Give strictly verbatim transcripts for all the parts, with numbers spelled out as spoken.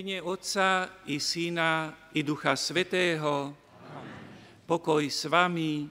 mene Otca i Syna i Ducha Svätého. Pokoj s vami.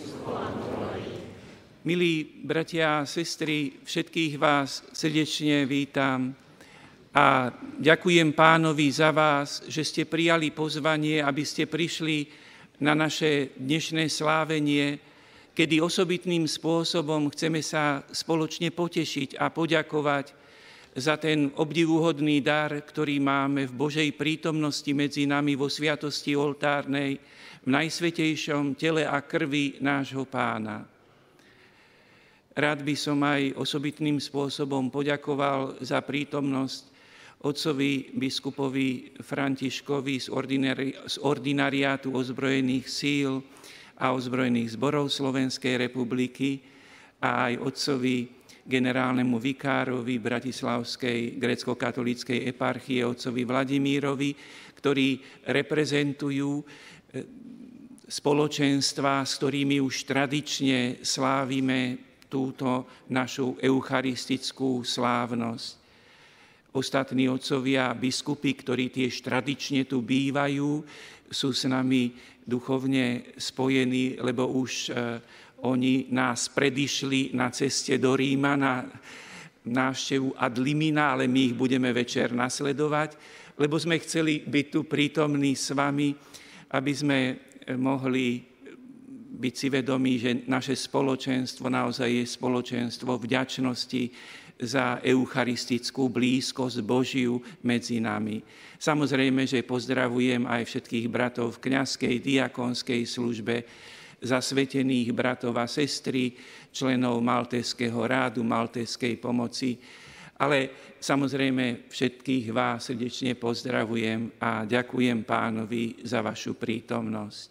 Milí bratia a sestry, všetkých vás srdečne vítam a ďakujem Pánovi za vás, že ste prijali pozvanie, aby ste prišli na naše dnešné slávenie, kedy osobitným spôsobom chceme sa spoločne potešiť a poďakovať za ten obdivuhodný dar, ktorý máme v Božej prítomnosti medzi nami vo sviatosti oltárnej, v najsvätejšom tele a krvi nášho Pána. Rád by som aj osobitným spôsobom poďakoval za prítomnosť otcovi biskupovi Františkovi z, ordinari- z ordinariátu ozbrojených síl a ozbrojených zborov Slovenskej republiky a aj otcovi generálnemu vikárovi Bratislavskej grécko-katolíckej eparchie, otcovi Vladimírovi, ktorí reprezentujú spoločenstva, s ktorými už tradične slávime túto našu eucharistickú slávnosť. Ostatní otcovia a biskupy, ktorí tiež tradične tu bývajú, sú s nami duchovne spojení, lebo už oni nás predišli na ceste do Ríma na návštevu ad limina, ale my ich budeme večer nasledovať, lebo sme chceli byť tu prítomní s vami, aby sme mohli byť si vedomí, že naše spoločenstvo naozaj je spoločenstvo vďačnosti za eucharistickú blízkosť Božiu medzi nami. Samozrejme, že pozdravujem aj všetkých bratov v kňazskej, diakonskej službe, zasvetených bratov a sestry, členov Maltézskeho rádu, Maltézskej pomoci. Ale samozrejme všetkých vás srdečne pozdravujem a ďakujem Pánovi za vašu prítomnosť.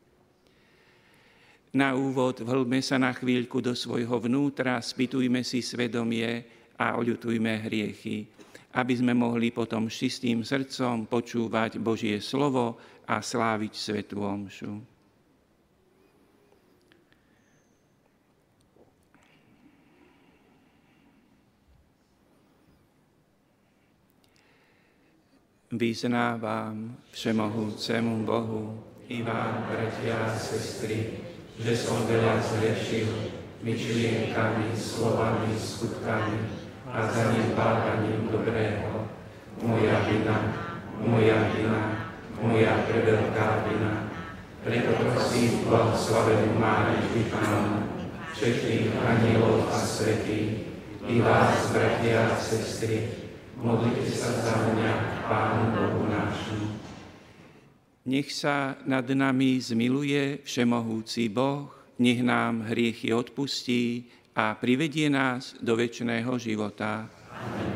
Na úvod vhlbme sa na chvíľku do svojho vnútra, spýtujme si svedomie a oľutujme hriechy, aby sme mohli potom s čistým srdcom počúvať Božie slovo a sláviť svätú omšu. Vyznávam všemohúcemu Bohu i vám, bratia a sestry, že som veľa zhrešil myšlienkami, slovami, skutkami a zanedbávaním dobrého. Moja vina, moja vina, moja preveľká vina. Preto prosím blahoslavenú Máriu, vždy Pánu, všetkých anielov a svätých, i vás, bratia a sestry, modlite sa za mňa, Pánu Bohu nášmu. Nech sa nad nami zmiluje všemohúci Boh, nech nám hriechy odpustí a privedie nás do večného života. Amen.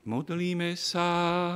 Modlíme sa.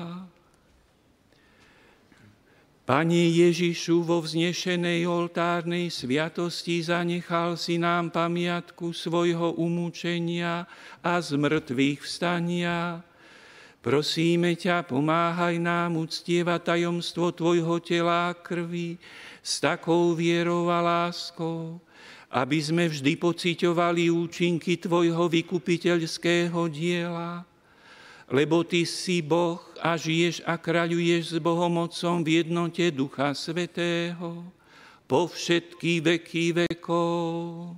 Pane Ježišu, vo vznešenej oltárnej sviatosti zanechal si nám pamiatku svojho umúčenia a zmrtvých vstania. Prosíme ťa, pomáhaj nám uctievať tajomstvo tvojho tela a krvi s takou vierou a láskou, aby sme vždy pociťovali účinky tvojho vykupiteľského diela. Lebo ty si Boh a žiješ a kráľuješ s Bohom Otcom v jednote Ducha Svätého po všetky veky vekov.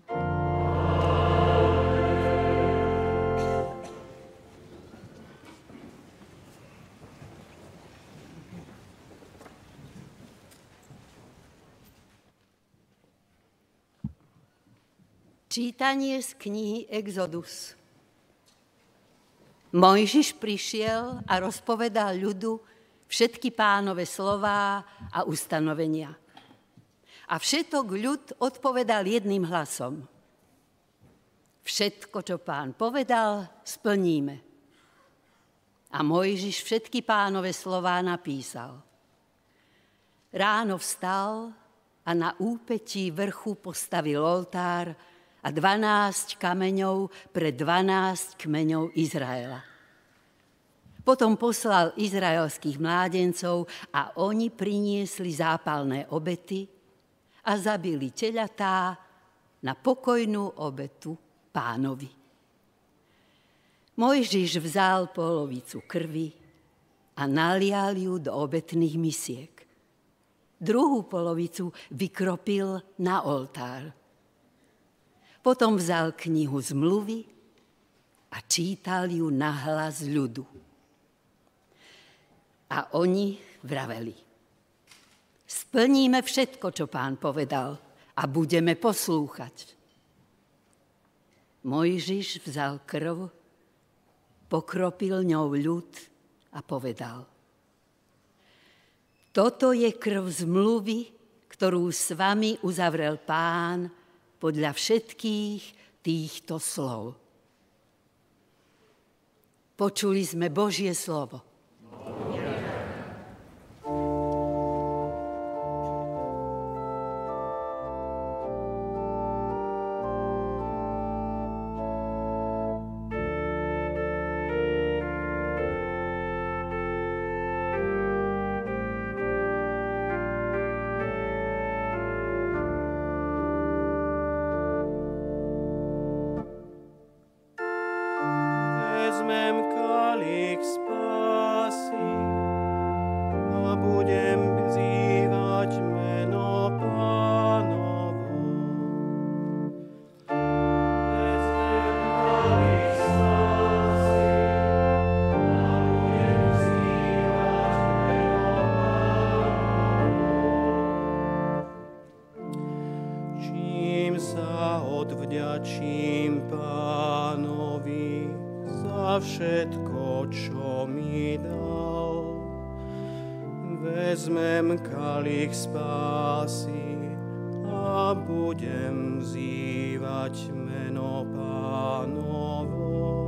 Čítanie z knihy Exodus. Mojžiš prišiel a rozpovedal ľudu všetky Pánove slová a ustanovenia. A všetok ľud odpovedal jedným hlasom. Všetko, čo Pán povedal, splníme. A Mojžiš všetky Pánove slová napísal. Ráno vstal a na úpetí vrchu postavil oltár a dvanásť kameňov pre dvanásť kmeňov Izraela. Potom poslal izraelských mládencov a oni priniesli zápalné obety a zabili teľatá na pokojnú obetu Pánovi. Mojžiš vzal polovicu krvi a nalial ju do obetných misiek. Druhú polovicu vykropil na oltár. Potom vzal knihu zmluvy a čítal ju nahlas ľudu. A oni vraveli. Splníme všetko, čo Pán povedal a budeme poslúchať. Mojžiš vzal krv, pokropil ňou ľud a povedal. Toto je krv zmluvy, ktorú s vami uzavrel Pán podľa všetkých týchto slov. Počuli sme Božie slovo. Odvďačím Pánovi za všetko, čo mi dal. Vezmem kalich spásy a budem vzývať meno Pánovo.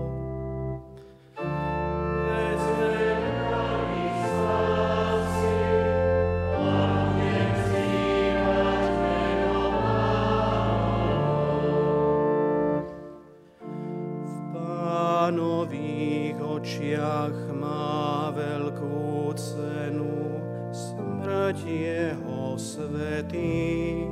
Pánových očiach má veľkú cenu smrť jeho svätých.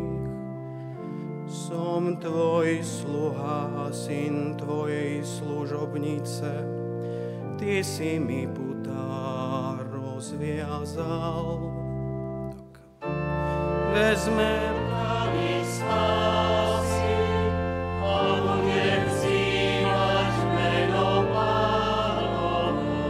Som tvoj sluha a syn tvojej služobnice, ty si mi putá rozviazal. Vezmem kalich spásy a budem vzývať meno Pánovo.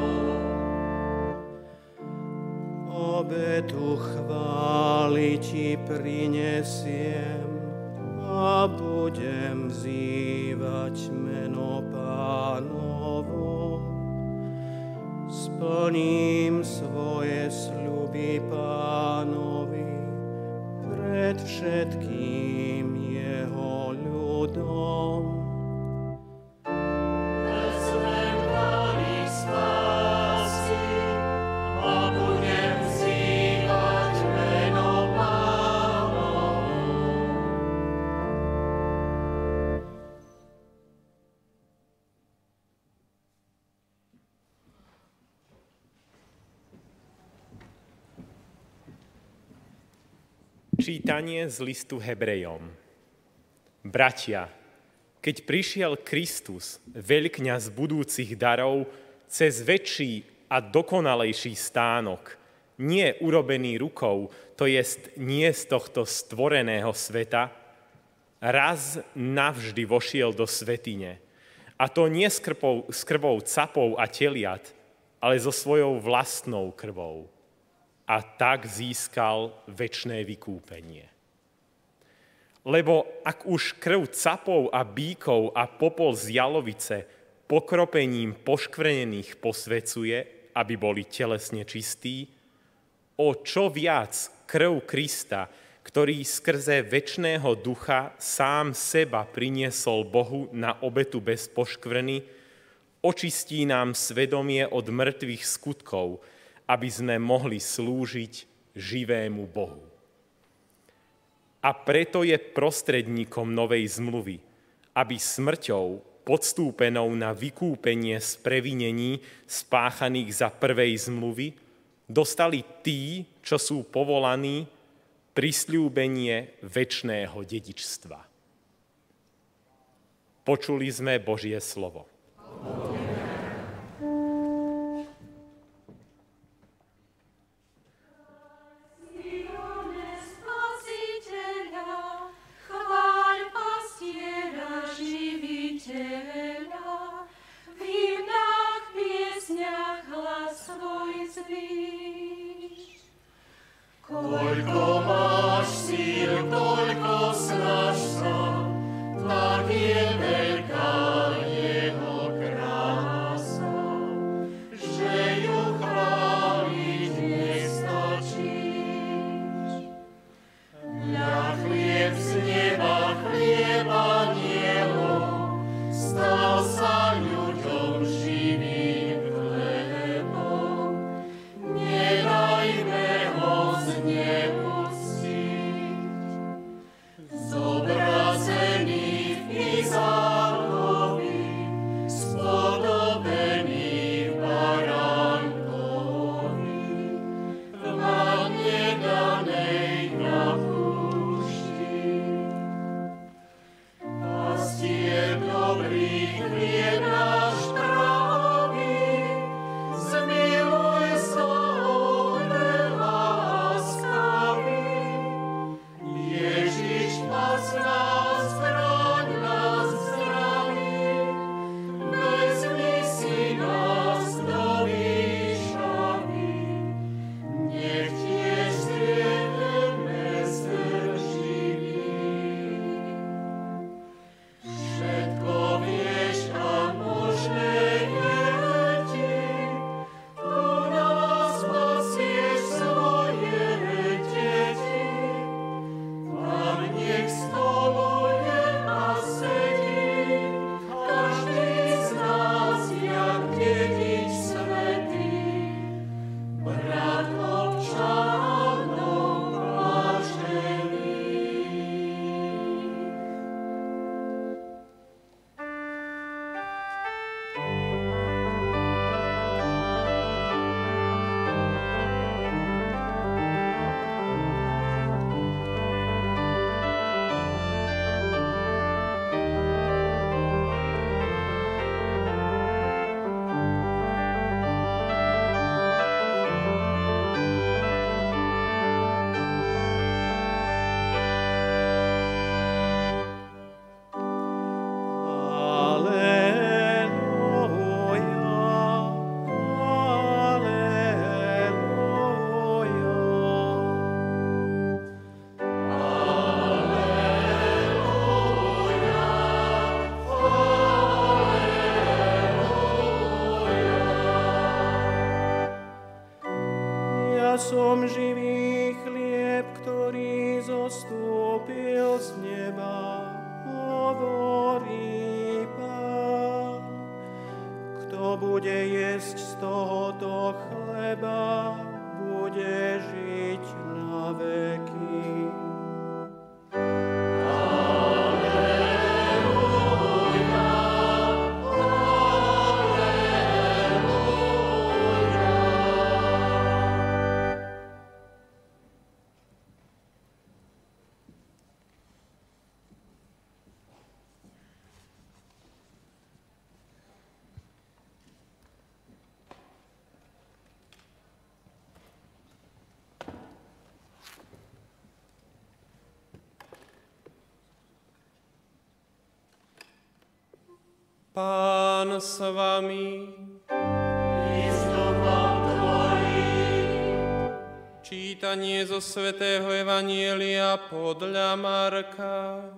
Obetu chvály ti prinesiem a budem vzývať meno Pánovo. Splním svoje sľuby Pánovi pred všetkým jeho ľudom. Vezmem kalich spásy Čítanie z listu Hebrejom. Bratia, keď prišiel Kristus, veľkňaz budúcich darov, cez väčší a dokonalejší stánok, nie urobený rukou, to jest nie z tohto stvoreného sveta, raz navždy vošiel do svätyne. A to nie s krvou, s krvou capov a teliat, ale so svojou vlastnou krvou. A tak získal večné vykúpenie. Lebo ak už krv capov a bíkov a popol z jalovice pokropením poškvrnených posvecuje, aby boli telesne čistí, o čo viac krv Krista, ktorý skrze večného ducha sám seba priniesol Bohu na obetu bez poškvrny, očistí nám svedomie od mŕtvych skutkov, aby sme mohli slúžiť živému Bohu. A preto je prostredníkom novej zmluvy, aby smrťou podstúpenou na vykúpenie z previnení spáchaných za prvej zmluvy dostali tí, čo sú povolaní, prisľúbenie večného dedičstva. Počuli sme Božie slovo. Koľko máš síl, toľko snaž sa, tak je veľká jeho krása, že ju chváliť nestačíš. Mňa chlieb z neba, chlieba nielo, stal sa ľuďom živým chlebom. Nedajme ho znepustiť. Zobrazený v Izákovi, spodobený v baránkovi, v manne danej na púšti. Pastier dobrý chlieb náš trávi, zmiluj sa oveľa láskavý. Ježiš, pas nás, chráň nás zdraví, vezmi si nás do výšavy, nech tiež striedeme zdrživý. Všetko vieš a možné je ti, tu nás pasieš svoje deti. Tam nech stoluje a sedí, každý z nás jak dedič svätý, brat občanom vážený. Ja som živý chlieb, ktorý zostúpil z neba, hovorí Pán. Kto bude jesť z tohoto chleba, bude žiť na veky. Pán s vami. Čítanie zo svätého Evanjelia podľa Marka.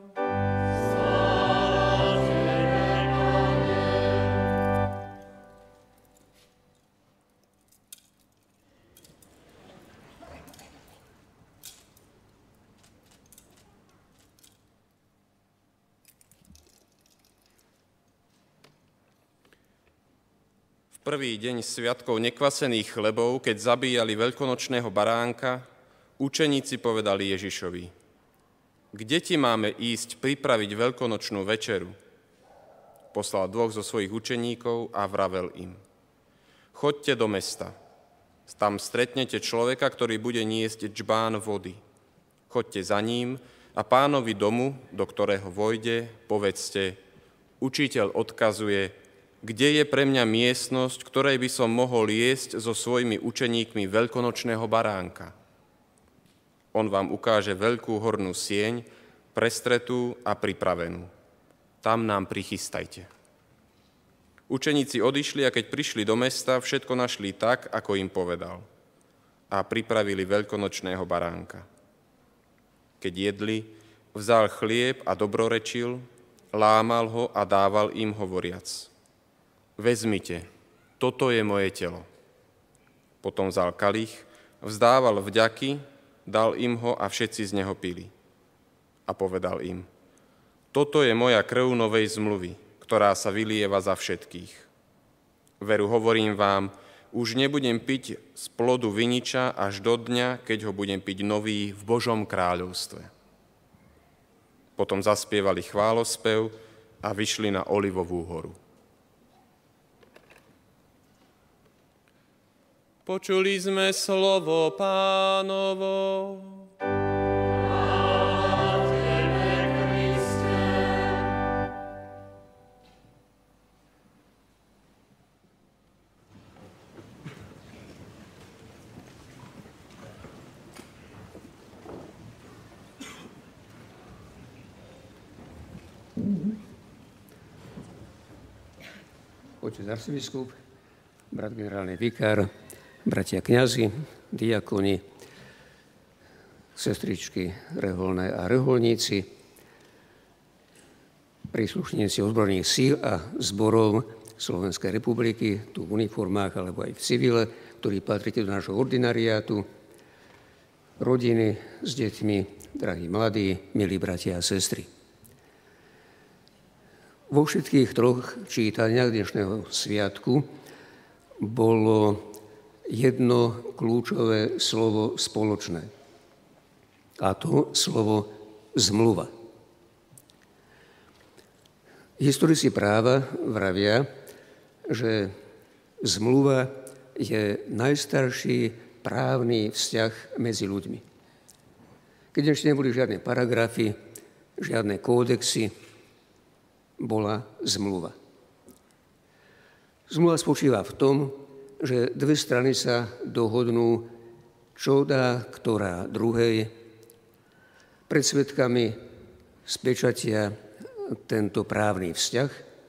Prvý deň sviatkov nekvasených chlebov, keď zabíjali veľkonočného baránka, učeníci povedali Ježišovi: Kde ti máme ísť pripraviť veľkonočnú večeru? Poslal dvoch zo svojich učeníkov a vravel im: Choďte do mesta. Tam stretnete človeka, ktorý bude niesť džbán vody. Choďte za ním a pánovi domu, do ktorého vojde, povedzte: Učiteľ odkazuje, kde je pre mňa miestnosť, ktorej by som mohol jesť so svojimi učeníkmi veľkonočného baránka. On vám ukáže veľkú hornú sieň, prestretú a pripravenú. Tam nám prichystajte. Učeníci odišli a keď prišli do mesta, všetko našli tak, ako im povedal. A pripravili veľkonočného baránka. Keď jedli, vzal chlieb a dobrorečil, lámal ho a dával im hovoriac: Vezmite, toto je moje telo. Potom vzal kalich, vzdával vďaky, dal im ho a všetci z neho pili. A povedal im: Toto je moja krv novej zmluvy, ktorá sa vylieva za všetkých. Veru hovorím vám, už nebudem piť z plodu viniča až do dňa, keď ho budem piť nový v Božom kráľovstve. Potom zaspievali chválospev a vyšli na Olivovú horu. Počuli sme slovo Pánovo. Otec arcibiskup, brat generálny vikár, bratia kňazi, diakoni, sestričky reholné a reholníci, príslušníci ozbrojených síl a zborov Slovenskej republiky, tu v uniformách alebo aj v civile, ktorí patríte do nášho ordinariátu, rodiny s deťmi, drahí mladí, milí bratia a sestry. Vo všetkých troch čítaniach dnešného sviatku bolo jedno kľúčové slovo spoločné. A to slovo zmluva. Historici práva vravia, že zmluva je najstarší právny vzťah medzi ľuďmi. Keď ešte neboli žiadne paragrafy, žiadne kódexy, bola zmluva. Zmluva spočíva v tom, že dve strany sa dohodnú, čo dá ktorá druhej. Pred svedkami spečatia tento právny vzťah.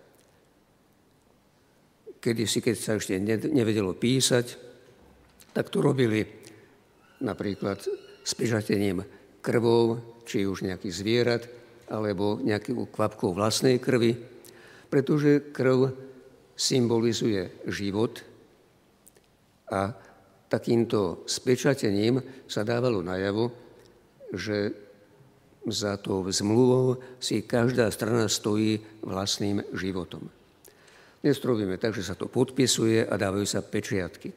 Kedysi, keď sa ešte nevedelo písať, tak to robili napríklad spečatením krvou, či už nejakých zvierat, alebo nejakou kvapkou vlastnej krvi, pretože krv symbolizuje život. A takýmto spečatením sa dávalo najavo, že za tou zmluvou si každá strana stojí vlastným životom. Dnes to robíme tak, že sa to podpisuje a dávajú sa pečiatky.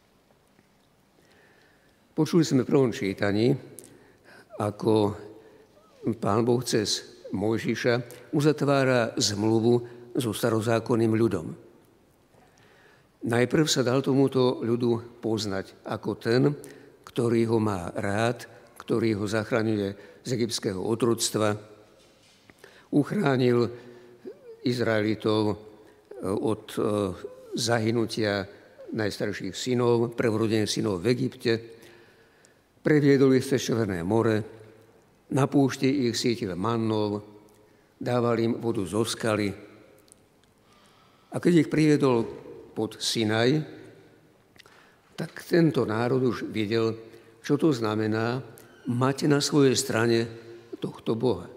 Počuli sme v prvom čítaní, ako Pán Boh cez Mojžiša uzatvára zmluvu so starozákonným ľudom. Najprv sa dal tomuto ľudu poznať ako ten, ktorý ho má rád, ktorý ho zachraňuje z egyptského otroctva, uchránil Izraelitov od zahynutia najstarších synov, prvorodených synov v Egypte, previedol ich cez Červené more, na púšti ich sítil mannou, dával im vodu zo skaly A keď ich priviedol pod Sinaj, tak tento národ už videl, čo to znamená mať na svojej strane tohto Boha.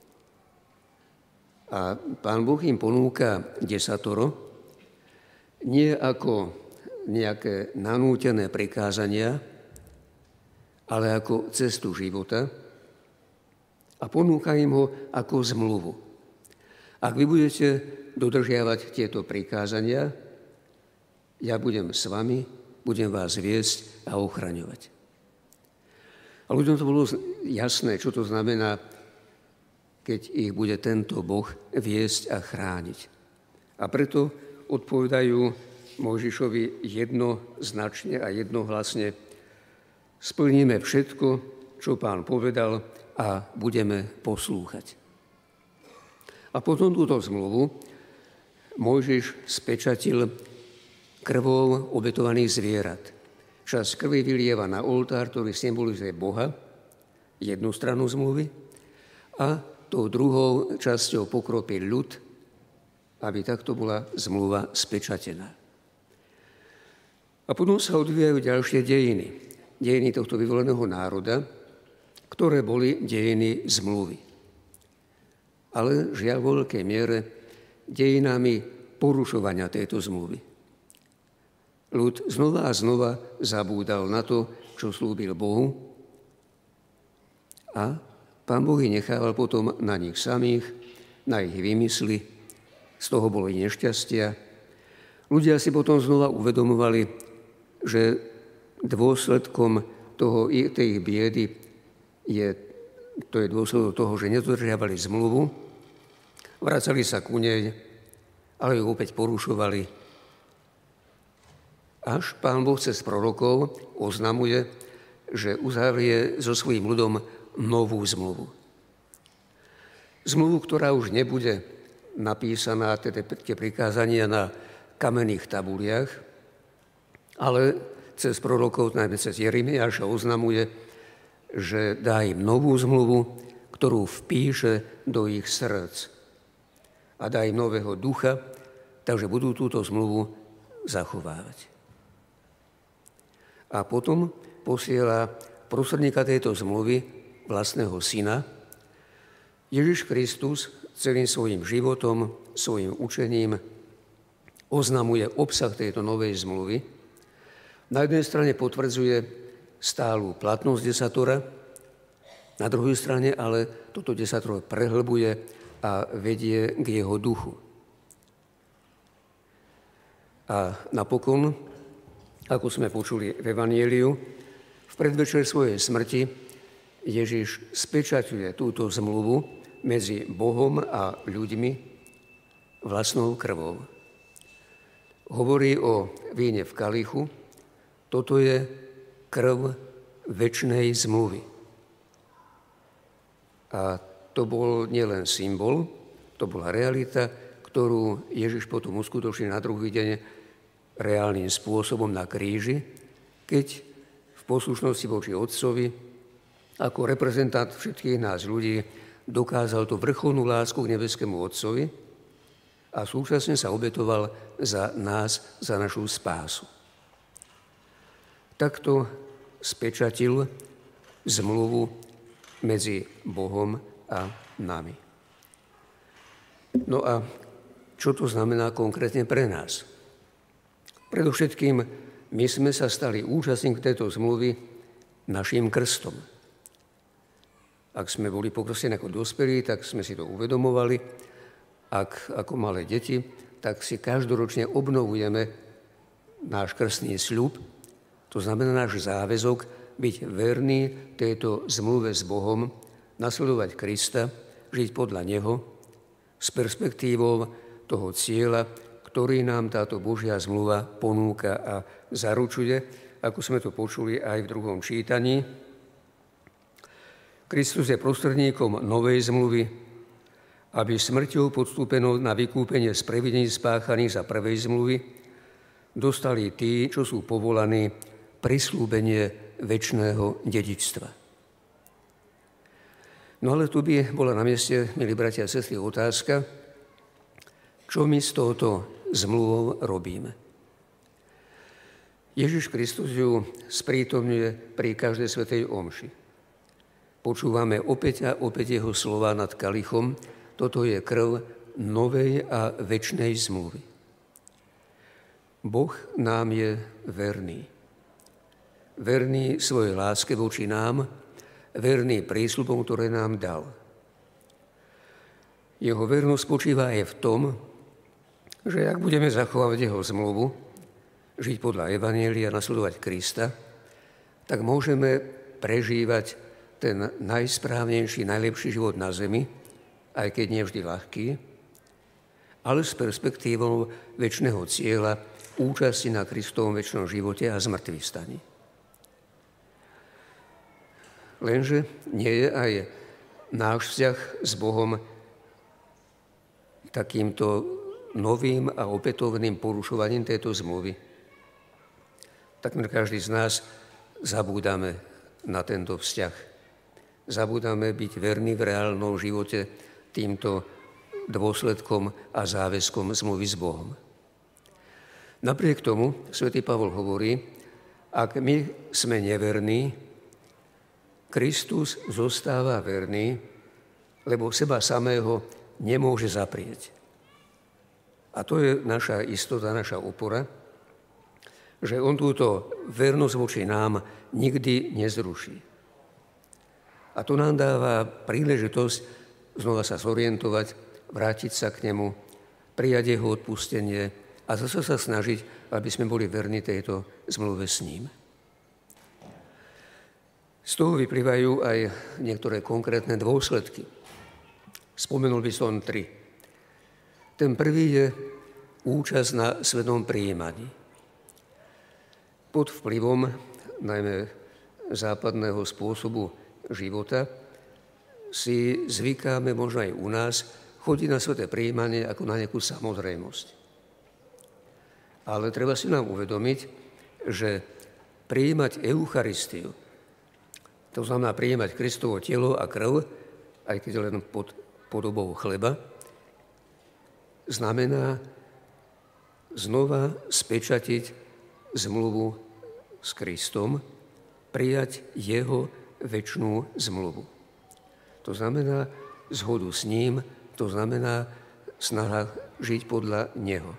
A Pán Boh im ponúka desatoro, nie ako nejaké nanútené prikázania, ale ako cestu života a ponúka im ho ako zmluvu. Ak vy budete dodržiavať tieto prikázania, ja budem s vami, budem vás viesť a ochraňovať. A ľuďom to bolo jasné, čo to znamená, keď ich bude tento Boh viesť a chrániť. A preto odpovedajú Mojžišovi jednoznačne a jednohlasne: splníme všetko, čo Pán povedal, a budeme poslúchať. A potom túto zmluvu Mojžiš spečatil krvou obetovaných zvierat. Časť krvi vylieva na oltár, ktorý symbolizuje Boha, jednu stranu zmluvy, a tou druhou časťou pokropí ľud, aby takto bola zmluva spečatená. A potom sa odvíjajú ďalšie dejiny. Dejiny tohto vyvoleného národa, ktoré boli dejiny zmluvy. Ale žiaľ vo veľkej miere dejinami porušovania tejto zmluvy. Ľud znova a znova zabúdal na to, čo slúbil Bohu, a Pán Boh ich nechával potom na nich samých, na ich výmysly, z toho boli nešťastia. Ľudia si potom znova uvedomovali, že dôsledkom toho, tej ich biedy je, to je dôsledok toho, že nedodržiavali zmluvu, vracali sa ku nej, ale ju opäť porušovali. Až Pán Boh cez prorokov oznamuje, že uzavrie so svojím ľudom novú zmluvu. Zmluvu, ktorá už nebude napísaná, teda tie prikázania na kamenných tabuliach, ale cez prorokov, najmä cez Jeremiáša, oznamuje, že dá im novú zmluvu, ktorú vpíše do ich srdc. A dá im nového ducha, takže budú túto zmluvu zachovávať. A potom posiela prostredníka tejto zmluvy, vlastného syna. Ježiš Kristus celým svojim životom, svojim učením oznamuje obsah tejto novej zmluvy. Na jednej strane potvrdzuje stálu platnosť desatora, na druhej strane ale toto desatoro prehlbuje a vedie k jeho duchu. A napokon, ako sme počuli v Evanjeliu, v predvečer svojej smrti Ježiš spečaťuje túto zmluvu medzi Bohom a ľuďmi vlastnou krvou. Hovorí o víne v kalichu: toto je krv večnej zmluvy. A to bol nielen symbol, to bola realita, ktorú Ježiš potom uskutočnil na druhý deň reálnym spôsobom na kríži, keď v poslušnosti voči Otcovi ako reprezentant všetkých nás ľudí dokázal tú vrcholnú lásku k nebeskému Otcovi a súčasne sa obetoval za nás, za našu spásu. Takto spečatil zmluvu medzi Bohom a nami. No a čo to znamená konkrétne pre nás? Predovšetkým my sme sa stali účastníkmi tejto zmluvy našim krstom. Ak sme boli pokrstení ako dospelí, tak sme si to uvedomovali. Ak ako malé deti, tak si každoročne obnovujeme náš krstný sľub. To znamená náš záväzok byť verný tejto zmluve s Bohom, nasledovať Krista, žiť podľa Neho, s perspektívou toho cieľa, ktorý nám táto Božia zmluva ponúka a zaručuje, ako sme to počuli aj v druhom čítaní. Kristus je prostredníkom novej zmluvy, aby smrťou podstúpenou na vykúpenie z previnení spáchaných za prvej zmluvy dostali tí, čo sú povolaní prisľúbenie večného dedičstva. No ale tu by bola na mieste, milí bratia a sestry, otázka, čo my z tohoto zmluvou robíme. Ježiš Kristus ju sprítomňuje pri každej svätej omši. Počúvame opäť a opäť jeho slova nad kalichom. Toto je krv novej a večnej zmluvy. Boh nám je verný. Verný svojej láske voči nám, verný prísľubom, ktoré nám dal. Jeho vernosť spočíva aj v tom, že ak budeme zachovávať jeho zmluvu, žiť podľa Evanjelia, nasledovať Krista, tak môžeme prežívať ten najsprávnejší, najlepší život na zemi, aj keď nie vždy ľahký, ale s perspektívou večného cieľa, účasti na Kristovom večnom živote a zmŕtvychvstaní. Lenže nie je aj náš vzťah s Bohom takýmto novým a opätovným porušovaním tejto zmluvy. Takmer každý z nás zabúdame na tento vzťah. Zabúdame byť verní v reálnom živote týmto dôsledkom a záväzkom zmluvy s Bohom. Napriek tomu svätý Pavol hovorí, ak my sme neverní, Kristus zostáva verný, lebo seba samého nemôže zaprieť. A to je naša istota, naša opora, že on túto vernosť voči nám nikdy nezruší. A to nám dáva príležitosť znova sa zorientovať, vrátiť sa k nemu, prijať jeho odpustenie a zase sa snažiť, aby sme boli verní tejto zmluve s ním. Z toho vyplývajú aj niektoré konkrétne dôsledky. Spomenul by som tri. Ten prvý je účasť na svetom prijímaní. Pod vplyvom najmä západného spôsobu života si zvykáme možno aj u nás chodiť na sveté prijímanie ako na nejakú samozrejmosť. Ale treba si nám uvedomiť, že prijímať Eucharistiu, to znamená prijímať Kristovo telo a krv, aj keď len pod podobou chleba, znamená znova spečatiť zmluvu s Kristom, prijať jeho večnú zmluvu. To znamená zhodu s ním, to znamená snaha žiť podľa neho.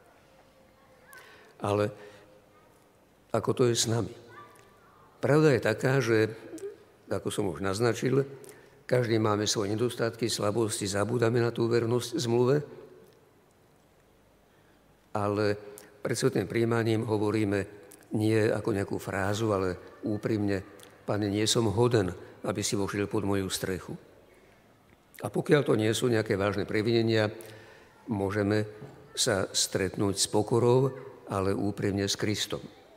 Ale ako to je s nami? Pravda je taká, že, ako som už naznačil, každý máme svoje nedostatky, slabosti, zabúdame na tú vernosť zmluve, ale pred svätým prijímaním hovoríme nie ako nejakú frázu, ale úprimne, Pane, nie som hoden, aby si vošiel pod moju strechu. A pokiaľ to nie sú nejaké vážne previnenia, môžeme sa stretnúť s pokorou, ale úprimne s Kristom.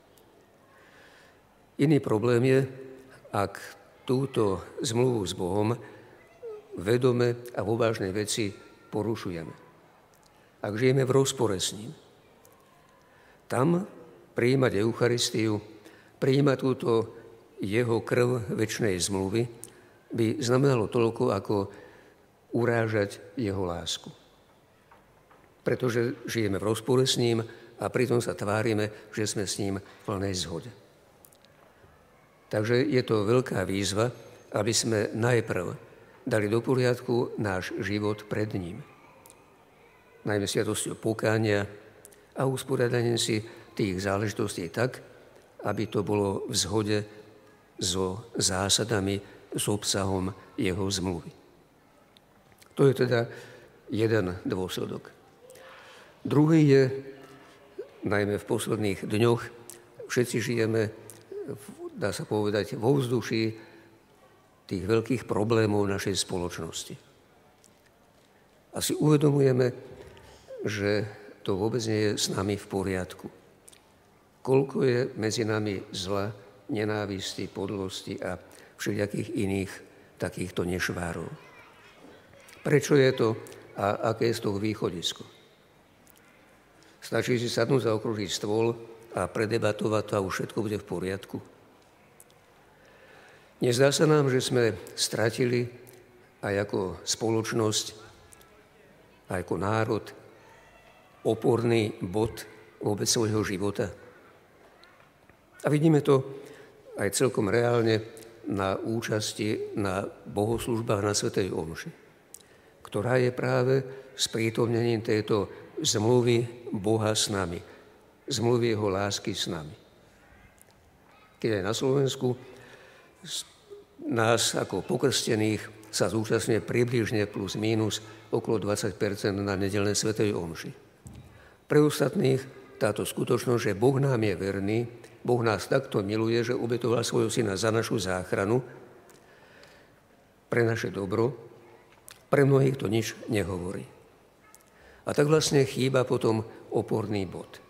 Iný problém je, ak túto zmluvu s Bohom vedome a vo vážnej veci porušujeme. Ak žijeme v rozpore s ním. Tam prijímať Eucharistiu, prijímať túto jeho krv večnej zmluvy by znamenalo toľko, ako urážať jeho lásku. Pretože žijeme v rozpore s ním a pritom sa tvárime, že sme s ním v plnej zhode. Takže je to veľká výzva, aby sme najprv dali do poriadku náš život pred ním. Najmä sviatosťou pokánia a usporiadaním si tých záležitostí tak, aby to bolo v zhode so zásadami, s obsahom jeho zmluvy. To je teda jeden dôsledok. Druhý je, najmä v posledných dňoch, všetci žijeme, dá sa povedať, vo vzduší tých veľkých problémov našej spoločnosti. A si uvedomujeme, že to vôbec nie je s nami v poriadku. Koľko je medzi nami zla, nenávisti, podlosti a všelijakých iných takýchto nešvárov. Prečo je to a aké je z toho východisko? Stačí si sadnúť za okrúhly stôl a predebatovať to a už všetko bude v poriadku. Nezdá sa nám, že sme stratili aj ako spoločnosť, aj ako národ oporný bod vôbec svojho života. A vidíme to aj celkom reálne na účasti na bohoslúžbách na svätej omši, ktorá je práve sprítomnením tejto zmluvy Boha s nami, zmluvy jeho lásky s nami. Keď aj na Slovensku nás ako pokrstených sa zúčastňuje približne plus mínus okolo dvadsať percent na nedeľnej svätej omši. Pre ostatných táto skutočnosť, že Boh nám je verný, Boh nás takto miluje, že obetoval svojho syna za našu záchranu, pre naše dobro, pre mnohých to nič nehovorí. A tak vlastne chýba potom oporný bod.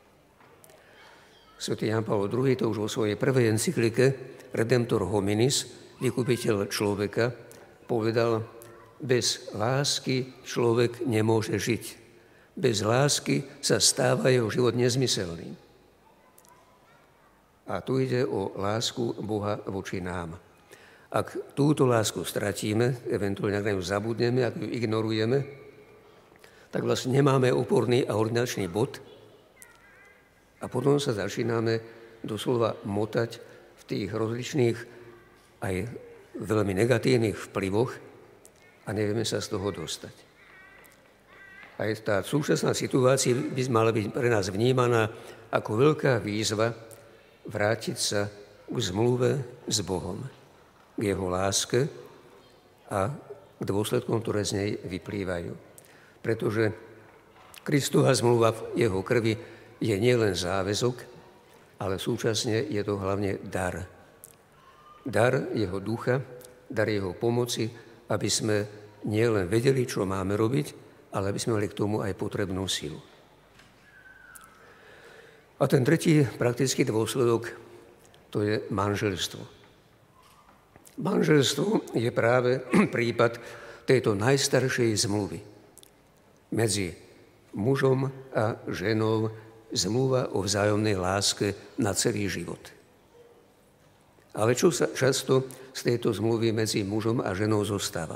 Svätý Ján Pavol druhý to už vo svojej prvej encyklike Redemptor hominis, vykupiteľ človeka, povedal, bez lásky človek nemôže žiť. Bez lásky sa stáva jeho život nezmyselným. A tu ide o lásku Boha voči nám. Ak túto lásku stratíme, eventuálne ak na ňu zabudneme, ak ju ignorujeme, tak vlastne nemáme oporný a ordinačný bod a potom sa začíname doslova motať v tých rozličných aj veľmi negatívnych vplyvoch a nevieme sa z toho dostať. Aj tá súčasná situácia by mala byť pre nás vnímaná ako veľká výzva vrátiť sa k zmluve s Bohom, k jeho láske a k dôsledkom, ktoré z nej vyplývajú. Pretože Kristova zmluva v jeho krvi je nielen záväzok, ale súčasne je to hlavne dar. Dar jeho ducha, dar jeho pomoci, aby sme nielen vedeli, čo máme robiť, ale aby sme mali k tomu aj potrebnú silu. A ten tretí praktický dôsledok, to je manželstvo. Manželstvo je práve prípad tejto najstaršej zmluvy medzi mužom a ženou, zmluva o vzájomnej láske na celý život. Ale čo sa často z tejto zmluvy medzi mužom a ženou zostáva?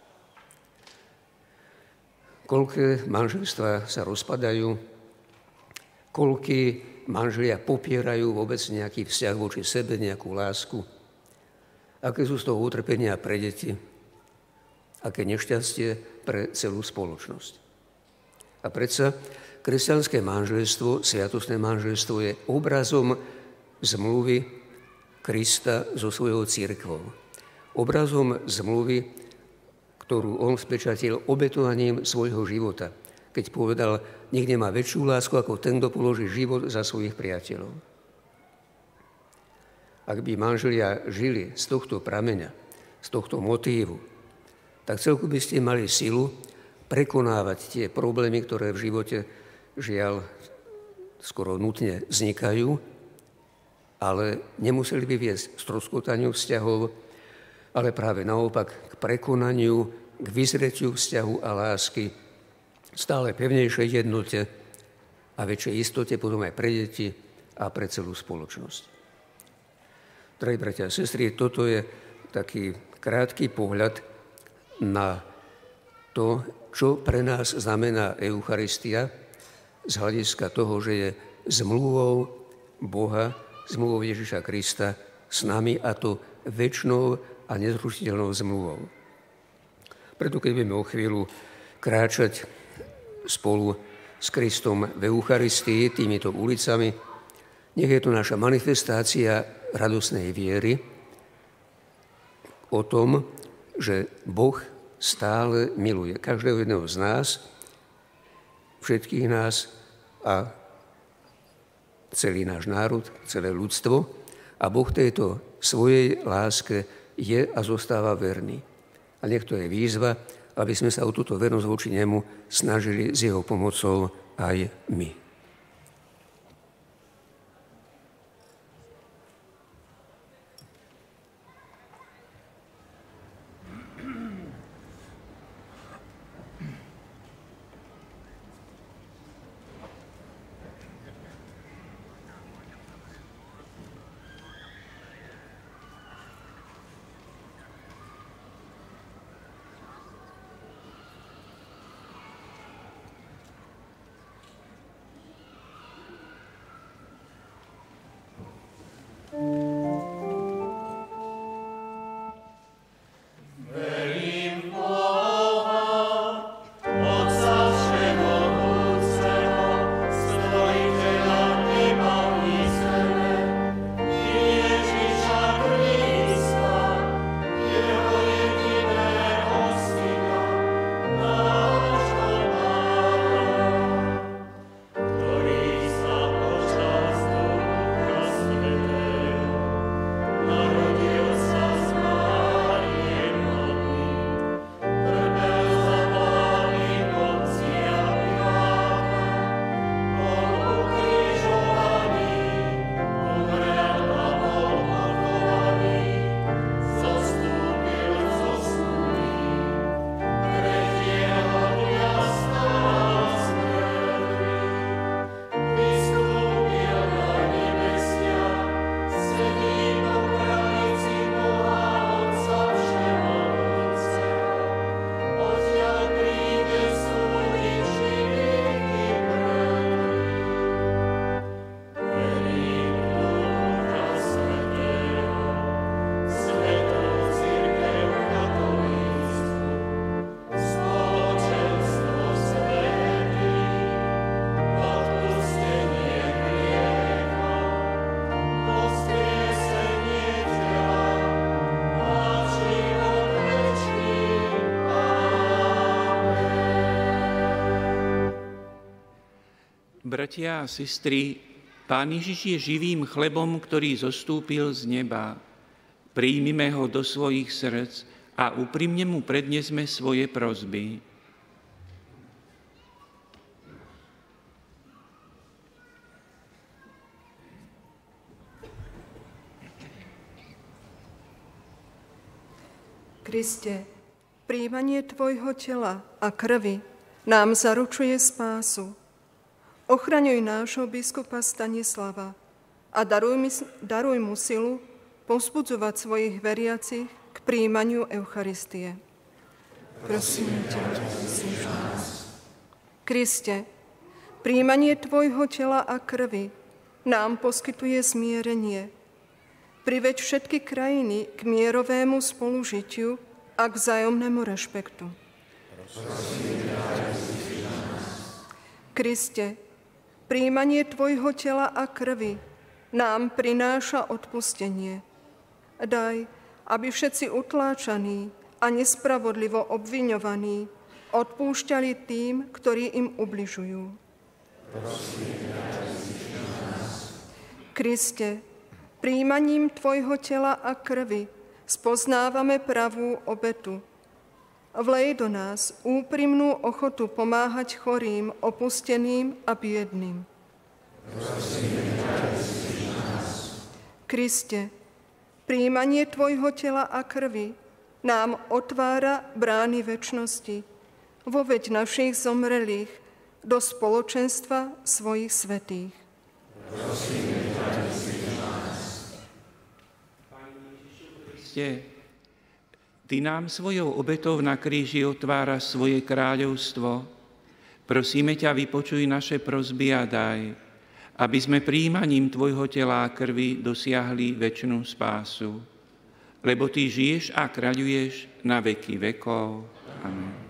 Koľké manželstvá sa rozpadajú, koľky manželia popierajú vôbec nejaký vzťah voči sebe, nejakú lásku, aké sú z toho utrpenia pre deti, aké nešťastie pre celú spoločnosť. A predsa kresťanské manželstvo, sviatostné manželstvo je obrazom zmluvy Krista so svojou cirkvou. Obrazom zmluvy, ktorú on spečatil obetovaním svojho života, keď povedal, nech nemá väčšiu lásku, ako ten, kto položí život za svojich priateľov. Ak by manželia žili z tohto prameňa, z tohto motívu, tak celku by ste mali silu prekonávať tie problémy, ktoré v živote, žiaľ, skoro nutne vznikajú, ale nemuseli by viesť k stroskotaniu vzťahov, ale práve naopak k prekonaniu, k vyzretiu vzťahu a lásky, stále pevnejšej jednote a väčšej istote potom aj pre deti a pre celú spoločnosť. Drahí bratia a sestry, toto je taký krátky pohľad na to, čo pre nás znamená Eucharistia z hľadiska toho, že je zmluvou Boha, zmluvou Ježiša Krista s nami, a to večnou a nezrušiteľnou zmluvou. Preto keď budeme o chvíľu kráčať spolu s Kristom v Eucharistii týmito ulicami, nech je to naša manifestácia radosnej viery o tom, že Boh stále miluje každého jedného z nás, všetkých nás a celý náš národ, celé ľudstvo, a Boh tejto svojej láske je a zostáva verný. A nech to je výzva, aby sme sa o túto vernosť voči nemu snažili s jeho pomocou aj my. Bratia a sestry, Pán Ježiš je živým chlebom, ktorý zostúpil z neba. Príjmime ho do svojich srdc a úprimne mu prednesme svoje prosby. Kriste, príjmanie Tvojho tela a krvi nám zaručuje spásu. Ochraňuj nášho biskupa Stanislava a daruj, mi, daruj mu silu povzbudzovať svojich veriacich k príjmaniu Eucharistie. Prosíme ťa, vyslíš nás. Kriste, príjmanie Tvojho tela a krvi nám poskytuje zmierenie. Priveď všetky krajiny k mierovému spolužitiu a k vzájomnému rešpektu. Kriste, príjmanie Tvojho tela a krvi nám prináša odpustenie. Daj, aby všetci utláčaní a nespravodlivo obviňovaní odpúšťali tým, ktorí im ubližujú. Kriste, príjmaním Tvojho tela a krvi spoznávame pravú obetu. Vlej do nás úprimnú ochotu pomáhať chorým, opusteným a biedným. Kriste, príjmanie Tvojho tela a krvi nám otvára brány večnosti. Voveď našich zomrelých do spoločenstva svojich svätých. Ty nám svojou obetou na kríži otváraš svoje kráľovstvo. Prosíme ťa, vypočuj naše prosby a daj, aby sme prijímaním Tvojho tela a krvi dosiahli večnú spásu. Lebo Ty žiješ a kráľuješ na veky vekov. Amen.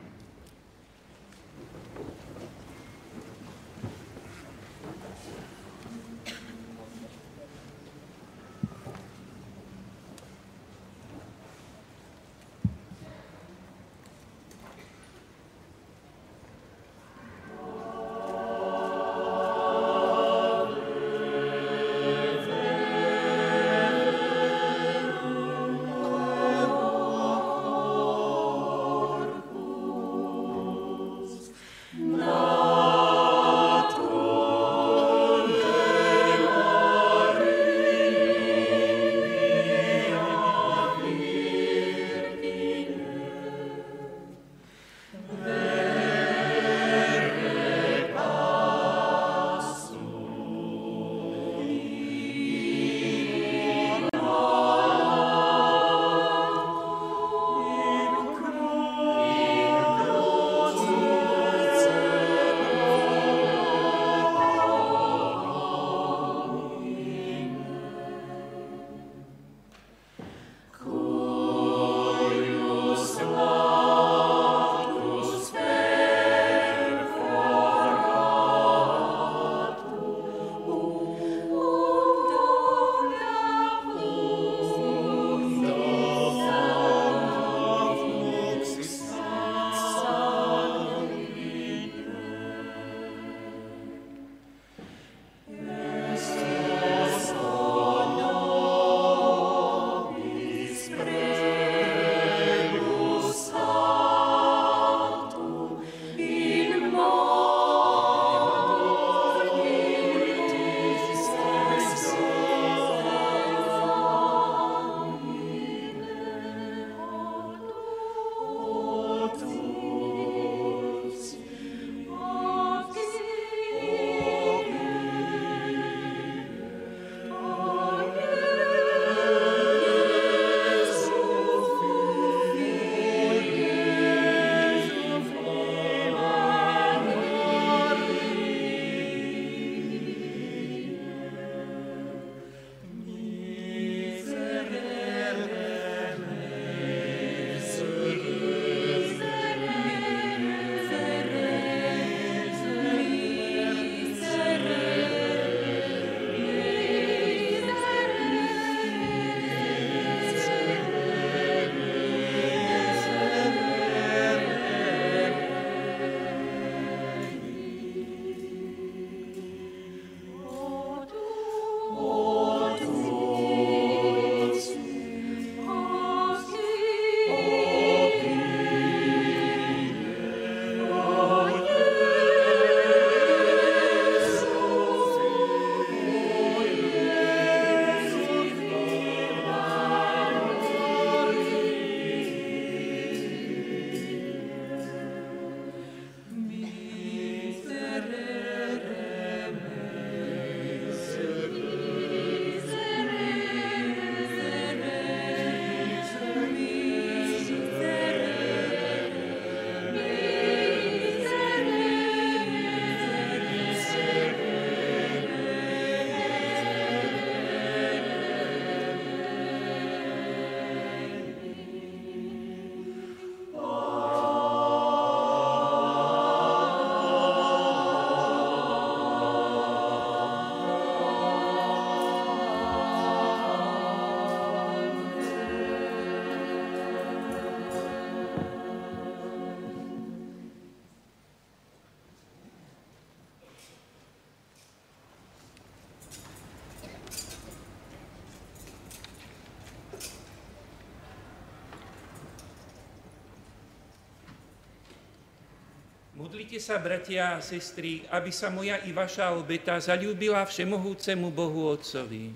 Modlite sa, bratia a sestry, aby sa moja i vaša obeta zaľúbila všemohúcemu Bohu Otcovi.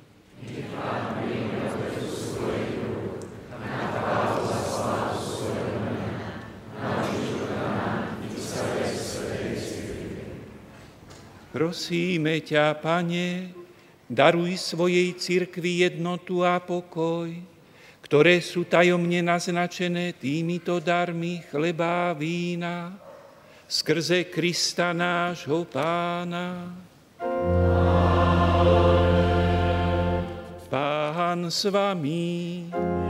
Prosíme ťa, Pane, daruj svojej cirkvi jednotu a pokoj, ktoré sú tajomne naznačené týmito darmi chleba a vína, skrze Krista nášho Pána. Pán s vami.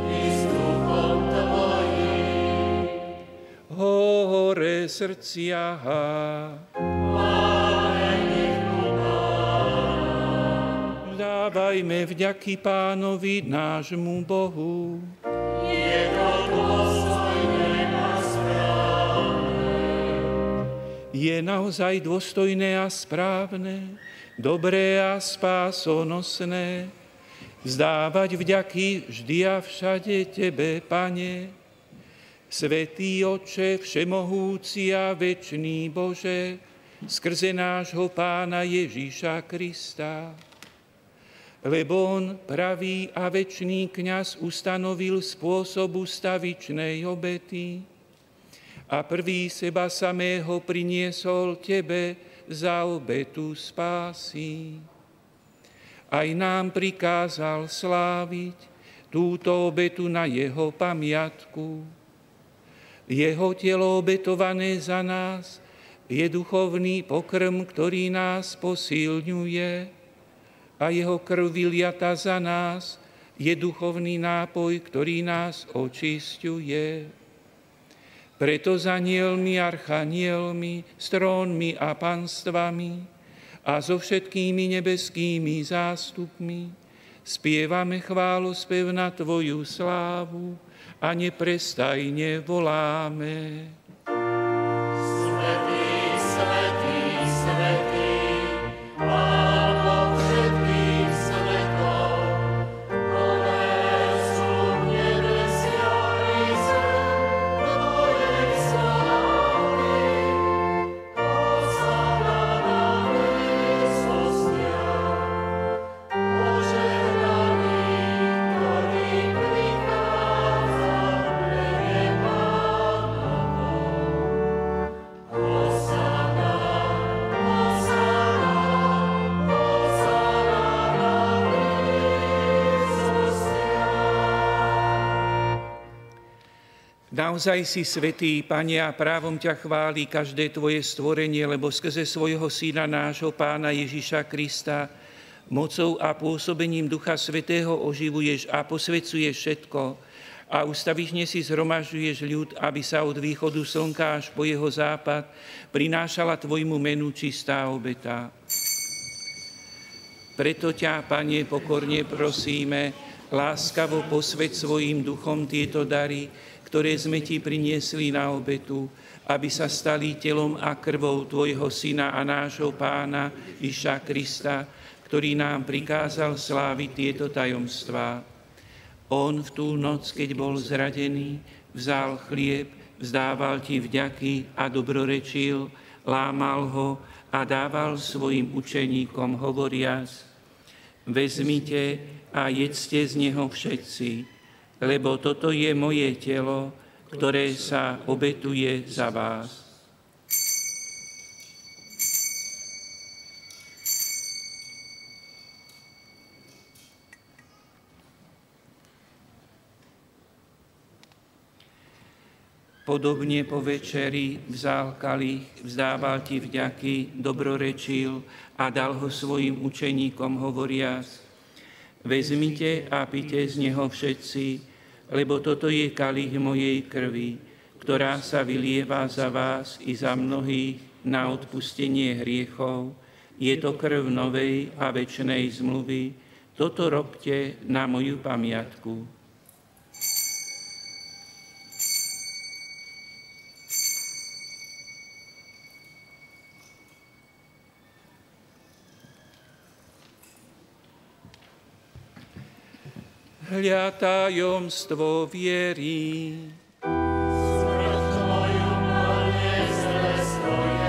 Hore srdcia. Dávajme vďaky Pánovi nášmu Bohu. Je to dôstojné a správne. Je naozaj dôstojné a správne, dobré a spásonosné, vzdávať vďaky vždy a všade Tebe, Pane, Svätý Otče, všemohúci a večný Bože, skrze nášho Pána Ježíša Krista. Lebo on, pravý a večný kňaz, ustanovil spôsob ustavičnej obety a prvý seba samého priniesol Tebe za obetu spásy. Aj nám prikázal sláviť túto obetu na jeho pamiatku. Jeho telo obetované za nás je duchovný pokrm, ktorý nás posilňuje, a jeho krv vyliata za nás je duchovný nápoj, ktorý nás očisťuje. Preto s anielmi, archanielmi, s trónmi a panstvami a so všetkými nebeskými zástupmi spievame chválospev na Tvoju slávu a neprestajne voláme. Svätý, svätý, svätý, Pán Boh všetkých svetov, kolesu nebesia i zem Tvojej slávy. Hosanna na výsostiach, požehnaný, ktorý prichádza v mene Pánovom. Hosanna, Hosanna, Hosanna na výsostiach. Naozaj si svätý, Pane, a právom ťa chváli každé Tvoje stvorenie, lebo skrze svojho Syna, nášho Pána Ježíša Krista, mocou a pôsobením Ducha Svätého oživuješ a posvecuješ všetko a ustavične si zhromažďuješ ľud, aby sa od východu slnka až po jeho západ prinášala Tvojmu menu čistá obeta. Preto ťa, Pane, pokorne prosíme, láskavo posväť svojím duchom tieto dary, ktoré sme Ti priniesli na obetu, aby sa stali telom a krvou Tvojho Syna a nášho Pána Ježiša Krista, ktorý nám prikázal sláviť tieto tajomstvá. On v tú noc, keď bol zradený, vzal chlieb, vzdával Ti vďaky a dobrorečil, lámal ho a dával svojim učeníkom, hovoriac: vezmite a jedzte z neho všetci, lebo toto je moje telo, ktoré sa obetuje za vás. Podobne po večeri vzal kalich, vzdával Ti vďaky, dobrorečil a dal ho svojim učeníkom, hovoriac: vezmite a pite z neho všetci, lebo toto je kalich mojej krvi, ktorá sa vylieva za vás i za mnohých na odpustenie hriechov. Je to krv novej a večnej zmluvy. Toto robte na moju pamiatku. Hľa tajomstvo viery. Smrť Tvoju, Pane, zvestujem.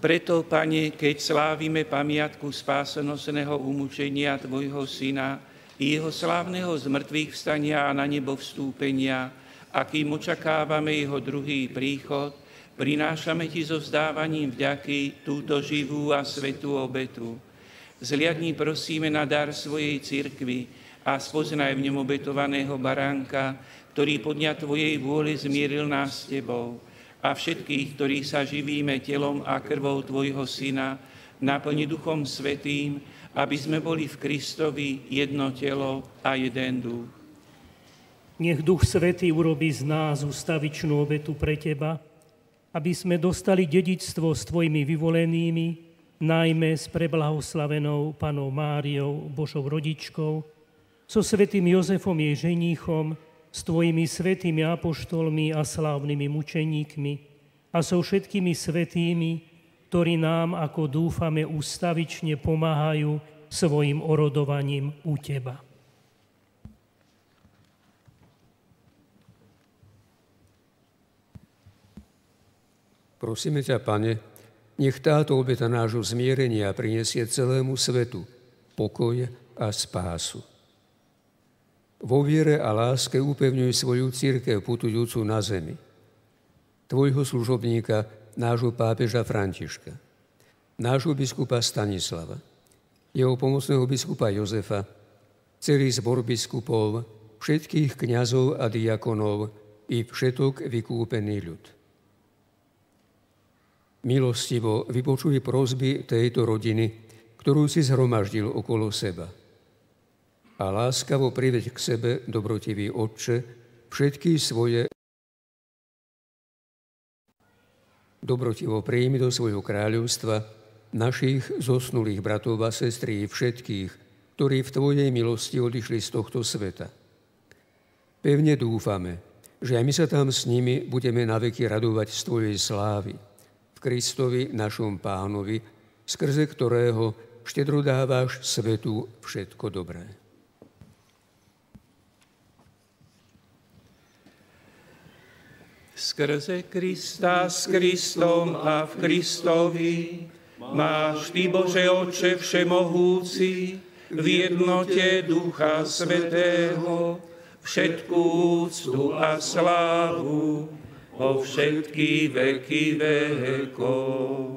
Preto, Pane, keď slávime pamiatku spásonosného umúčenia Tvojho Syna i jeho slávneho zmrtvých vstania a na nebo vstúpenia, a kým očakávame jeho druhý príchod, prinášame Ti so vzdávaním vďaky túto živú a svätú obetu. Zliadni prosíme na dar svojej cirkvi a spoznaj v ňom obetovaného baránka, ktorý podľa Tvojej vôle zmieril nás s Tebou, a všetkých, ktorí sa živíme telom a krvou Tvojho Syna, naplni Duchom Svätým, aby sme boli v Kristovi jedno telo a jeden duch. Nech Duch Svätý urobí z nás ustavičnú obetu pre Teba, aby sme dostali dedičstvo s Tvojimi vyvolenými, najmä s preblahoslavenou Pannou Máriou, Božou rodičkou, so svätým Jozefom jej ženíchom, s Tvojimi svätými apoštolmi a slávnymi mučeníkmi a so všetkými svätými, ktorí nám, ako dúfame, ústavične pomáhajú svojim orodovaním u Teba. Prosíme ťa, Pane, nech táto obeta nášho zmierenia prinesie celému svetu pokoj a spásu. Vo viere a láske upevňuj svoju cirkev putujúcu na zemi. Tvojho služobníka, nášho pápeža Františka, nášho biskupa Stanislava, jeho pomocného biskupa Jozefa, celý zbor biskupov, všetkých kňazov a diakonov i všetok vykúpený ľud. Milostivo vypočuj prosby tejto rodiny, ktorú si zhromaždil okolo seba. A láskavo priveď k sebe, dobrotivý Otče, všetky svoje dobrotivo príjmi do svojho kráľovstva našich zosnulých bratov a sestry všetkých, ktorí v Tvojej milosti odišli z tohto sveta. Pevne dúfame, že aj my sa tam s nimi budeme naveky radovať z Tvojej slávy, v Kristovi našom Pánovi, skrze ktorého štedro dávaš svetu všetko dobré. Skrze Krista, s Kristom a v Kristovi máš Ty, Bože Otče všemohúci, v jednote Ducha Svätého všetkú úctu a slávu po všetky veky vekov.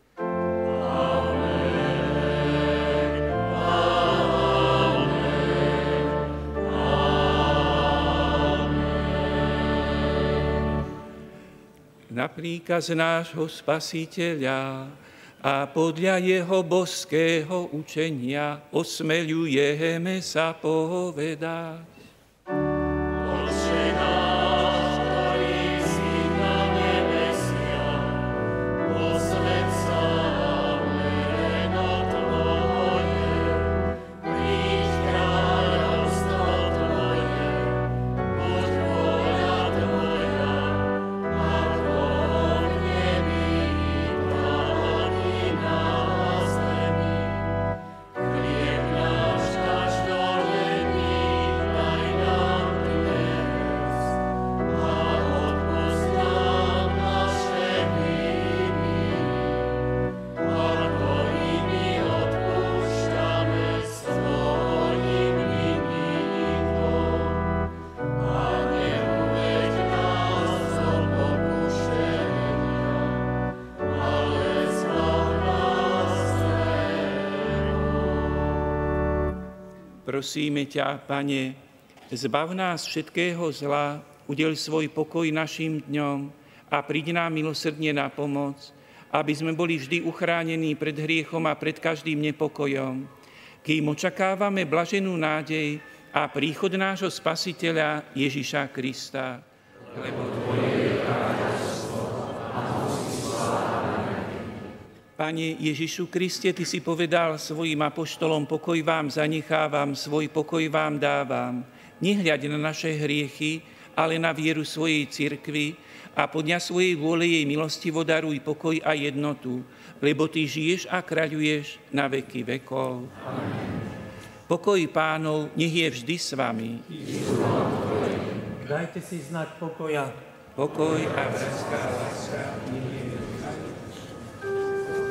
Na príkaz nášho Spasiteľa a podľa jeho božského učenia osmeľujeme sa povedať. Prosíme ťa, Pane, zbav nás všetkého zla, udel svoj pokoj našim dňom a príď nám milosrdne na pomoc, aby sme boli vždy uchránení pred hriechom a pred každým nepokojom, kým očakávame blaženú nádej a príchod nášho Spasiteľa Ježiša Krista. Lebo Tvoje je kráľovstvo a moc i sláva. Pane Ježišu Kriste, Ty si povedal svojim apoštolom, pokoj vám zanechávam, svoj pokoj vám dávam. Nehľaď na naše hriechy, ale na vieru svojej cirkvi a podľa svojej vôle jej milostivo daruj pokoj a jednotu, lebo Ty žiješ a kráľuješ na veky vekov. Amen. Pokoj Pánov nech je vždy s vami. Dajte si znak pokoja. Pokoj a bratská láska.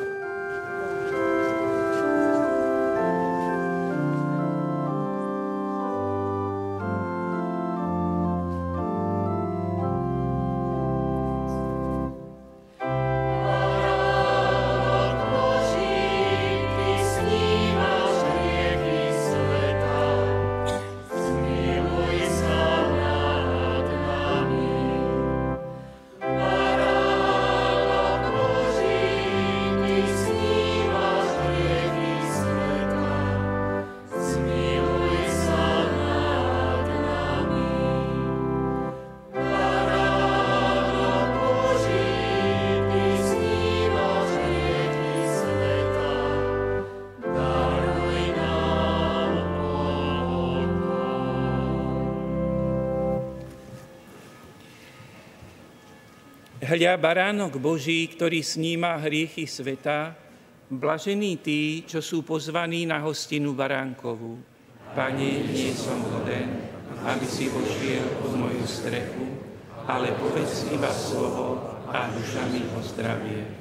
Hľa baránok Boží, ktorý sníma hriechy sveta, blažení tí, čo sú pozvaní na hostinu baránkovú. Pane, nie som hoden, aby si vošiel pod moju strechu, ale povedz iba slovo a duša mi ozdravie.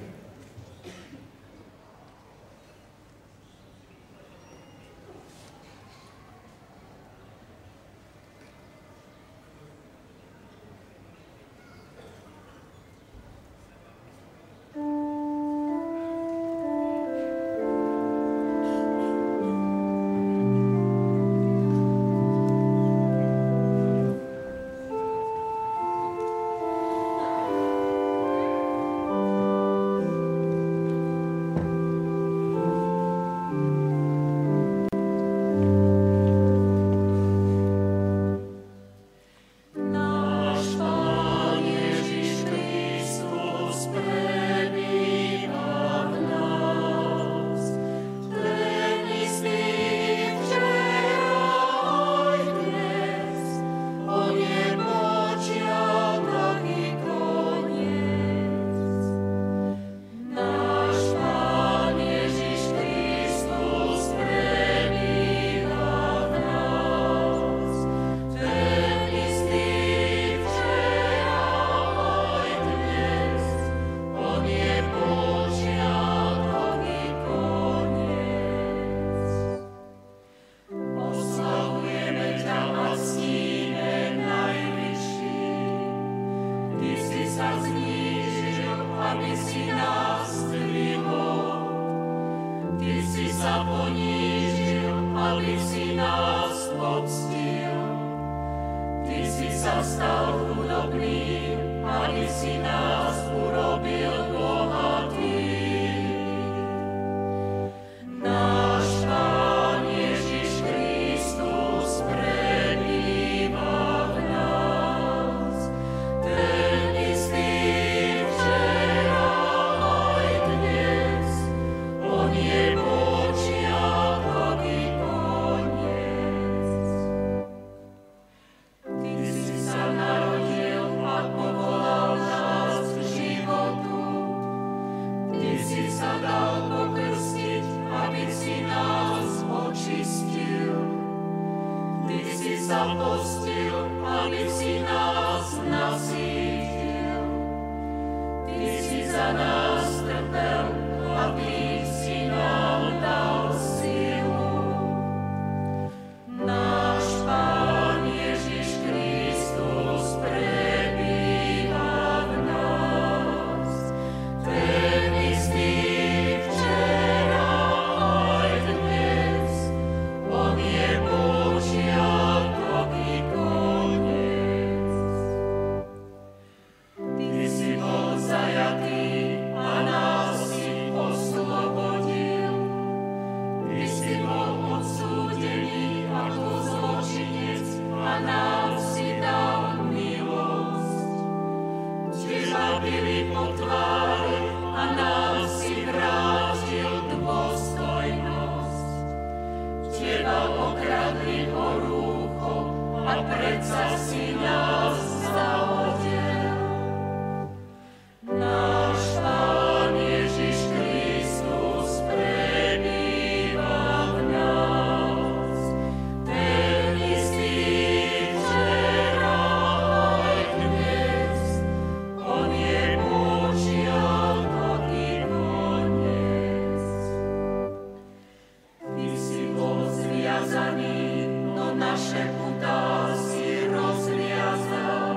Naše putá si rozviazal.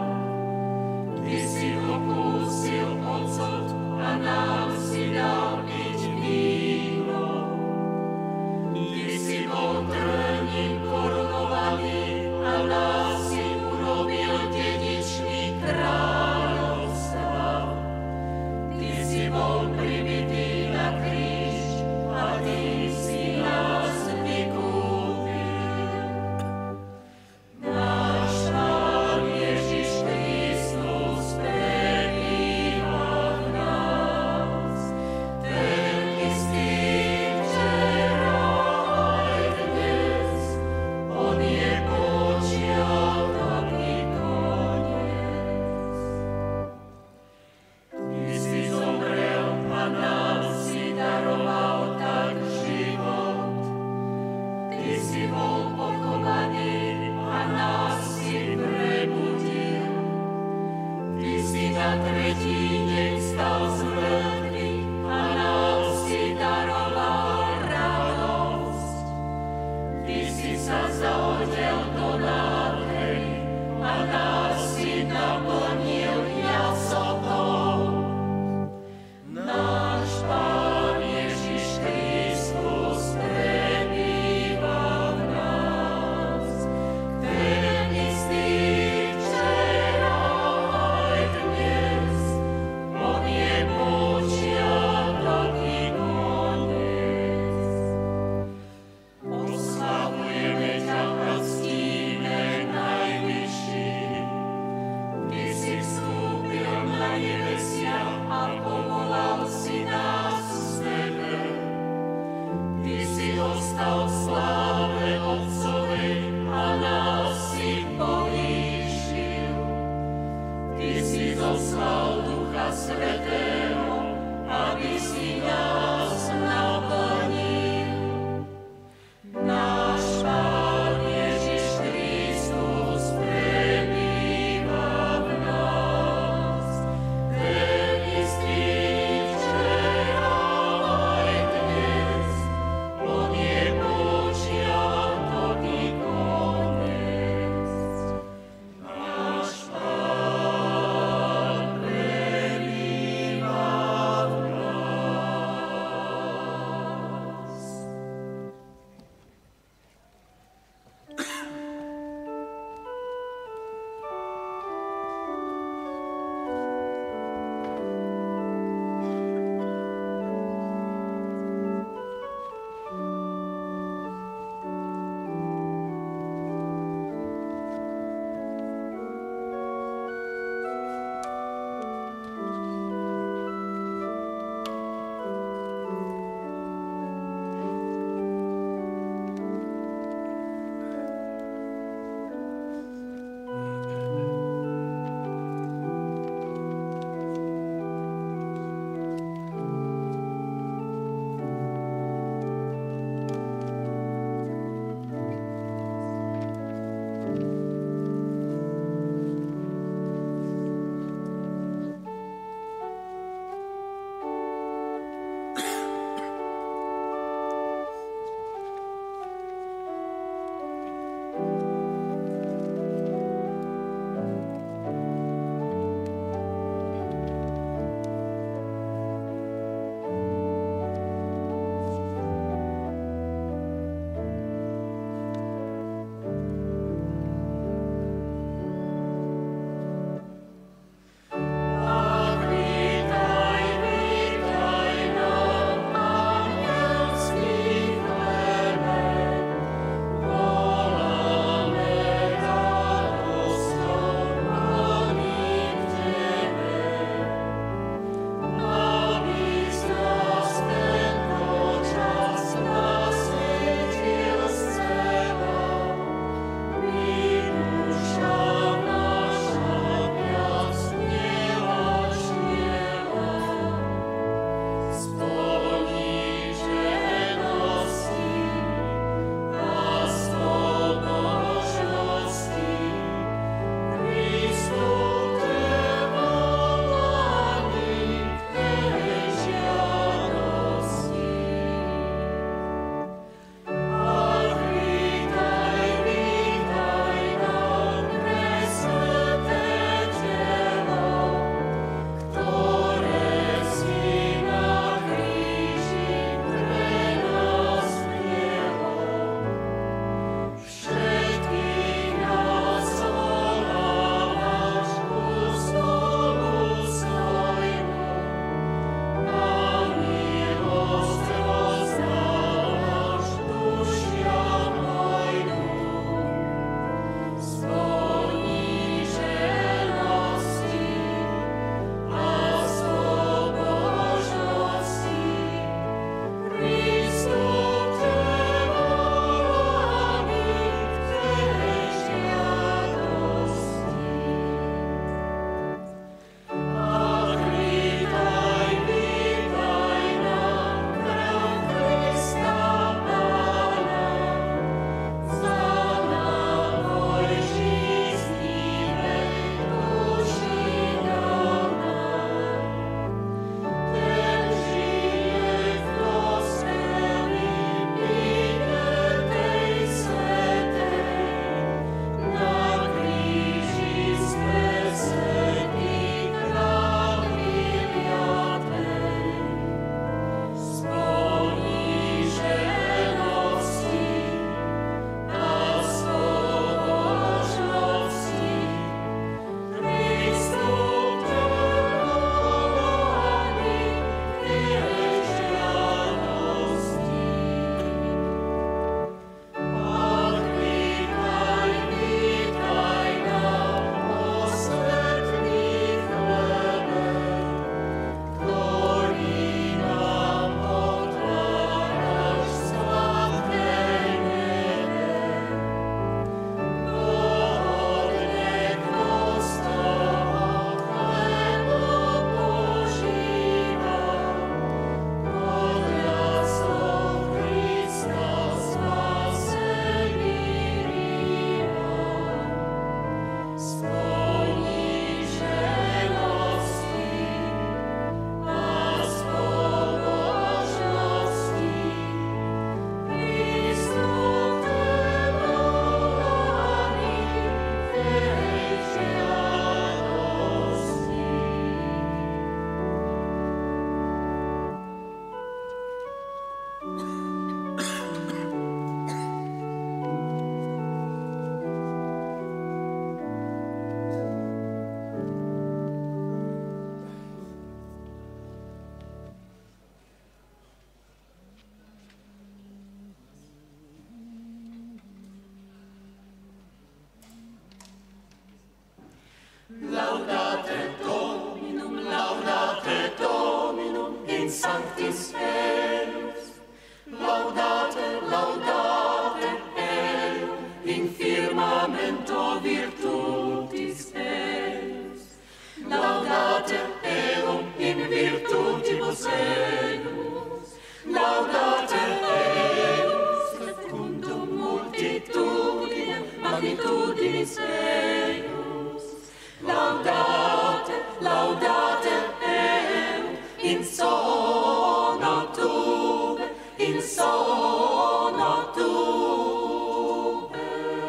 Laudate Dominum, laudate Dominum, in sanctis Deus. Laudate, laudate Deum, in firmamento virtutis Deus. Laudate Deum, in virtutibus eius. Laudate Deus, secundum multitudine, magnitudinis eius. Laudate, laudate Deum, in sono tube, in sono tube.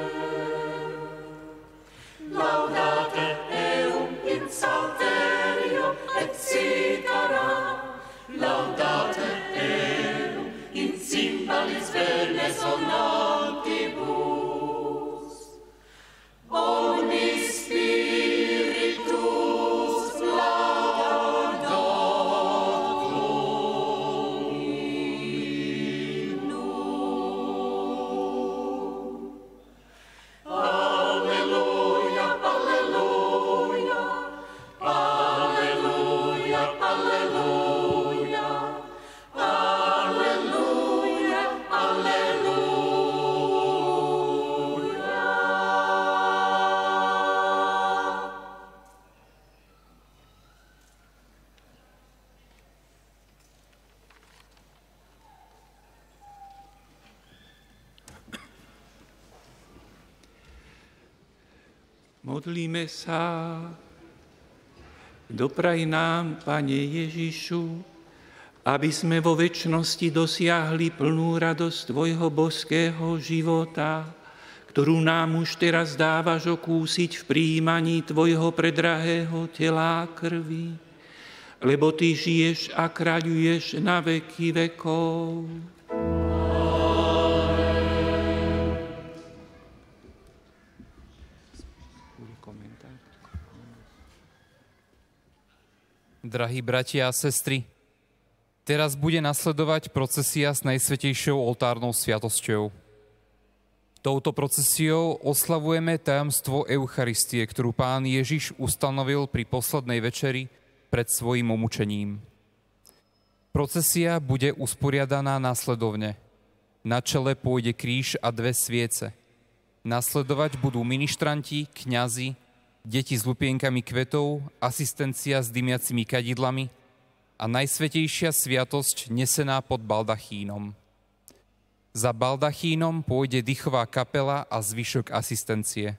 Laudate Deum, in salterio et cithara. Laudate Deum, in cymbalis verne sonantibus. Omnis Spiritus laudator Dominum. Alleluia, alleluia, alleluia, alleluia, alleluia, alleluia. Modlíme sa. Dopraj nám, Pane Ježišu, aby sme vo večnosti dosiahli plnú radosť Tvojho božského života, ktorú nám už teraz dávaš okúsiť v prijímaní Tvojho predrahého tela a krvi, lebo Ty žiješ a kráľuješ na veky vekov. Drahí bratia a sestry, teraz bude nasledovať procesia s Najsvätejšou oltárnou sviatosťou. Touto procesiou oslavujeme tajomstvo Eucharistie, ktorú Pán Ježiš ustanovil pri poslednej večeri pred svojím umučením. Procesia bude usporiadaná následovne. Na čele pôjde kríž a dve sviece. Nasledovať budú ministranti, kňazi, deti s lupienkami kvetov, asistencia s dymiacimi kadidlami a Najsvätejšia sviatosť nesená pod baldachínom. Za baldachínom pôjde dychová kapela a zvyšok asistencie.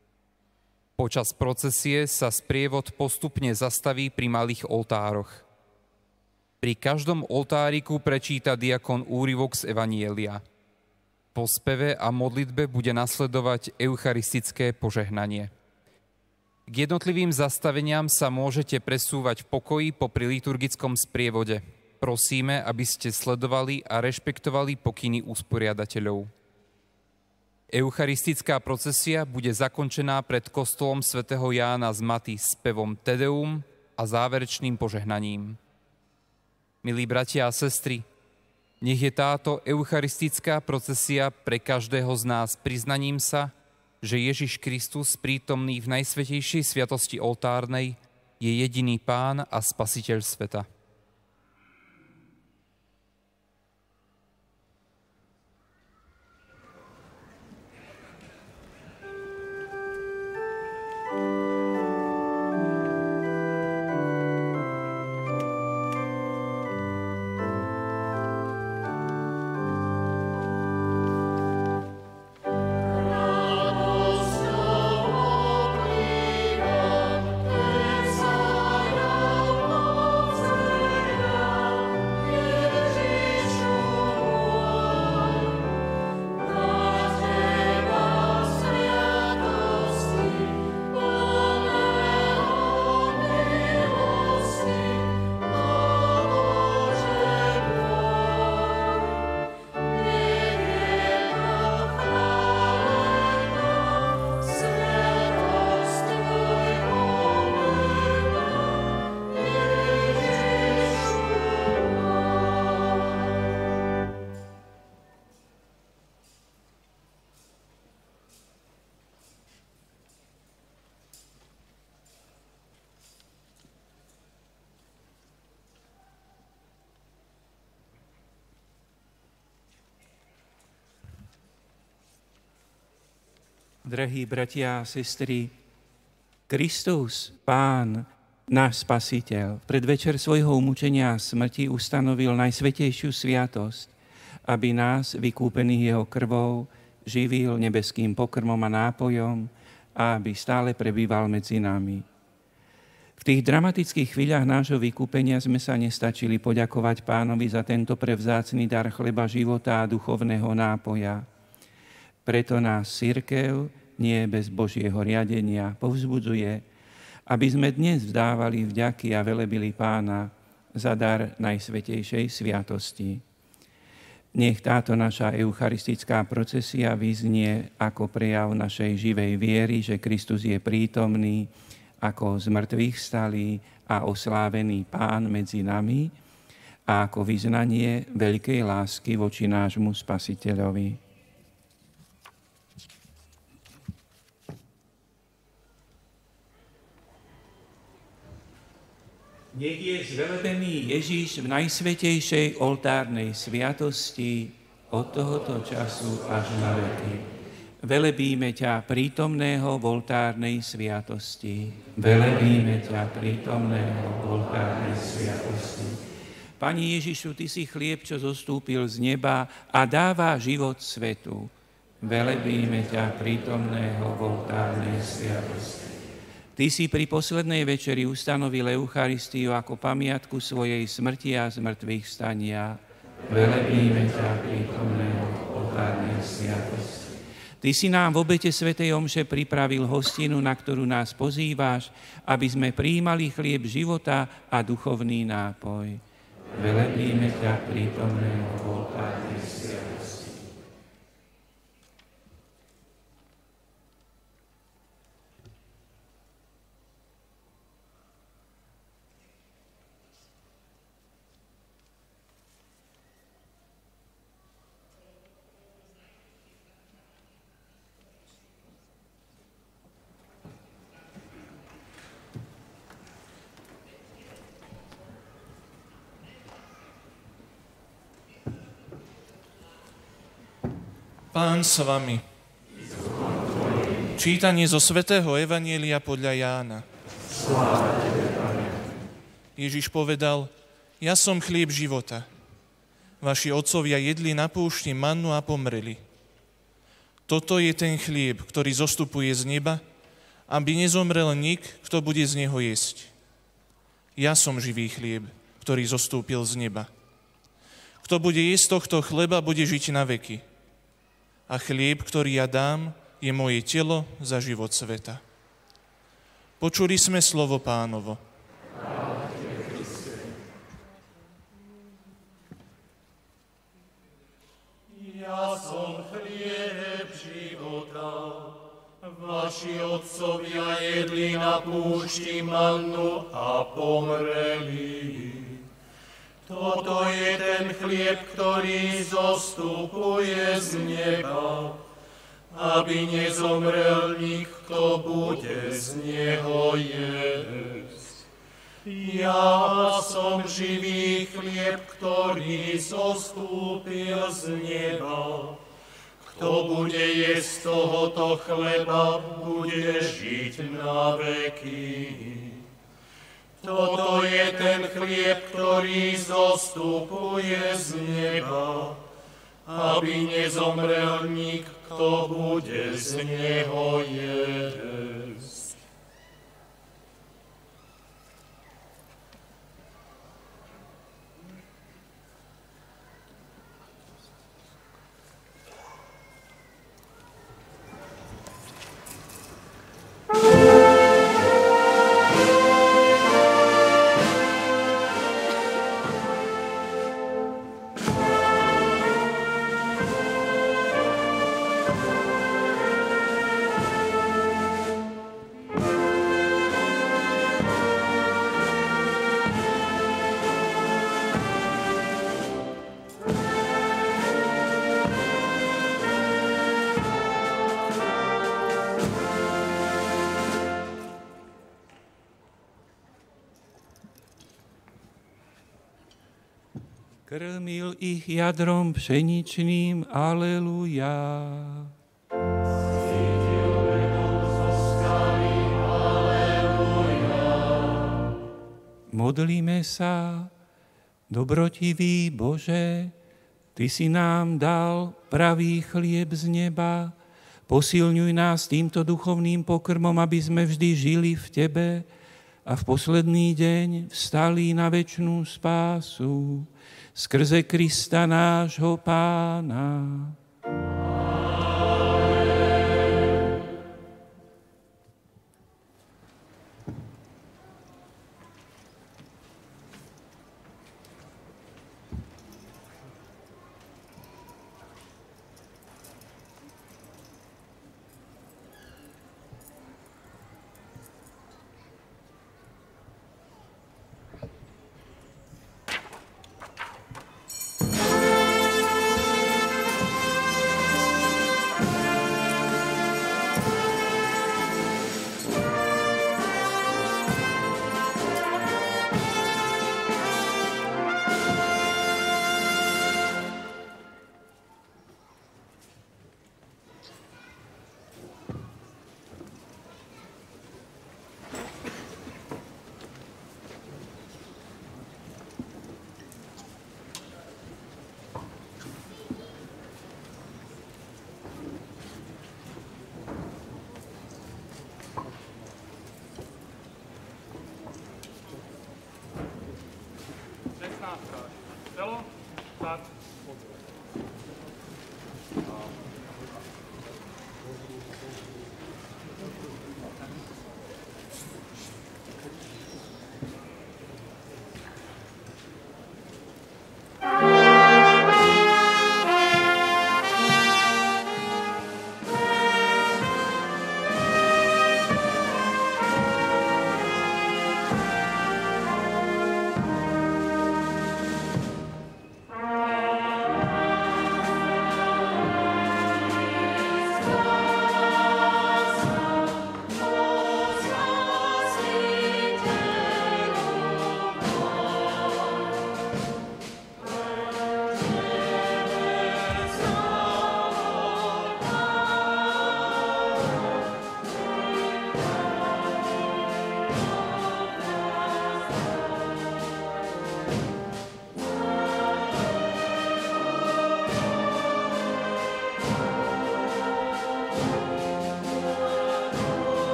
Počas procesie sa sprievod postupne zastaví pri malých oltároch. Pri každom oltáriku prečíta diakon úryvok z Evanjelia. Po speve a modlitbe bude nasledovať eucharistické požehnanie. K jednotlivým zastaveniam sa môžete presúvať v pokoji popri liturgickom sprievode. Prosíme, aby ste sledovali a rešpektovali pokyny usporiadateľov. Eucharistická procesia bude zakončená pred kostolom svätého Jána z Maty spevom Te Deum a záverečným požehnaním. Milí bratia a sestry, nech je táto eucharistická procesia pre každého z nás priznaním sa, že Ježiš Kristus, prítomný v Najsvätejšej sviatosti oltárnej, je jediný Pán a Spasiteľ sveta. Radosťou Drahí bratia a sestry, Kristus, Pán, náš Spasiteľ, v predvečer svojho umúčenia a smrti ustanovil najsvätejšiu sviatosť, aby nás, vykúpených jeho krvou, živil nebeským pokrmom a nápojom a aby stále prebýval medzi nami. V tých dramatických chvíľach nášho vykúpenia sme sa nestačili poďakovať Pánovi za tento prevzácny dar chleba života a duchovného nápoja. Preto nás cirkev nie bez Božieho riadenia povzbudzuje, aby sme dnes vzdávali vďaky a velebili Pána za dar najsvätejšej sviatosti. Nech táto naša eucharistická procesia vyznie ako prejav našej živej viery, že Kristus je prítomný ako z mŕtvych vstalý a oslávený Pán medzi nami a ako vyznanie veľkej lásky voči nášmu Spasiteľovi. Nech je zvelebený Ježíš v najsvätejšej oltárnej sviatosti od tohoto času až na veky. Velebíme ťa prítomného v oltárnej sviatosti. Velebíme ťa prítomného v oltárnej sviatosti. Pani Ježišu, Ty si chlieb, čo zostúpil z neba a dáva život svetu. Velebíme ťa prítomného v oltárnej sviatosti. Ty si pri poslednej večeri ustanovil Eucharistiu ako pamiatku svojej smrti a zmrtvých stania. Velebíme ťa prítomného v oltárnej sviatosti. Ty si nám v obete svätej omše pripravil hostinu, na ktorú nás pozývaš, aby sme prijímali chlieb života a duchovný nápoj. Velebíme ťa prítomného v oltárnej sviatosti. Pán s vami. Čítanie zo svätého Evanjelia podľa Jána. Ježiš povedal, ja som chlieb života. Vaši otcovia jedli na púšti mannu a pomreli. Toto je ten chlieb, ktorý zostupuje z neba, aby nezomrel nik, kto bude z neho jesť. Ja som živý chlieb, ktorý zostúpil z neba. Kto bude jesť tohto chleba, bude žiť na veky. A chlieb, ktorý ja dám, je moje telo za život sveta. Počuli sme slovo Pánovo. Ja som chlieb života. Vaši otcovia jedli na púšti mannu a pomreli. Toto je ten chlieb, ktorý zostupuje z neba, aby nezomrel nik, kto bude z neho jesť. Ja som živý chlieb, ktorý zostúpil z neba. Kto bude jesť tohoto chleba, bude žiť na veky. Toto je ten chlieb, ktorý zostupuje z neba, aby nezomrel nik, kto bude z neho jesť. Krmil ich jadrom pšeničným, aleluja. Cítil Modlíme sa. Dobrotivý Bože, Ty si nám dal pravý chlieb z neba. Posilňuj nás týmto duchovným pokrmom, aby sme vždy žili v Tebe a v posledný deň vstali na večnú spásu. Skrze Krista nášho Pána.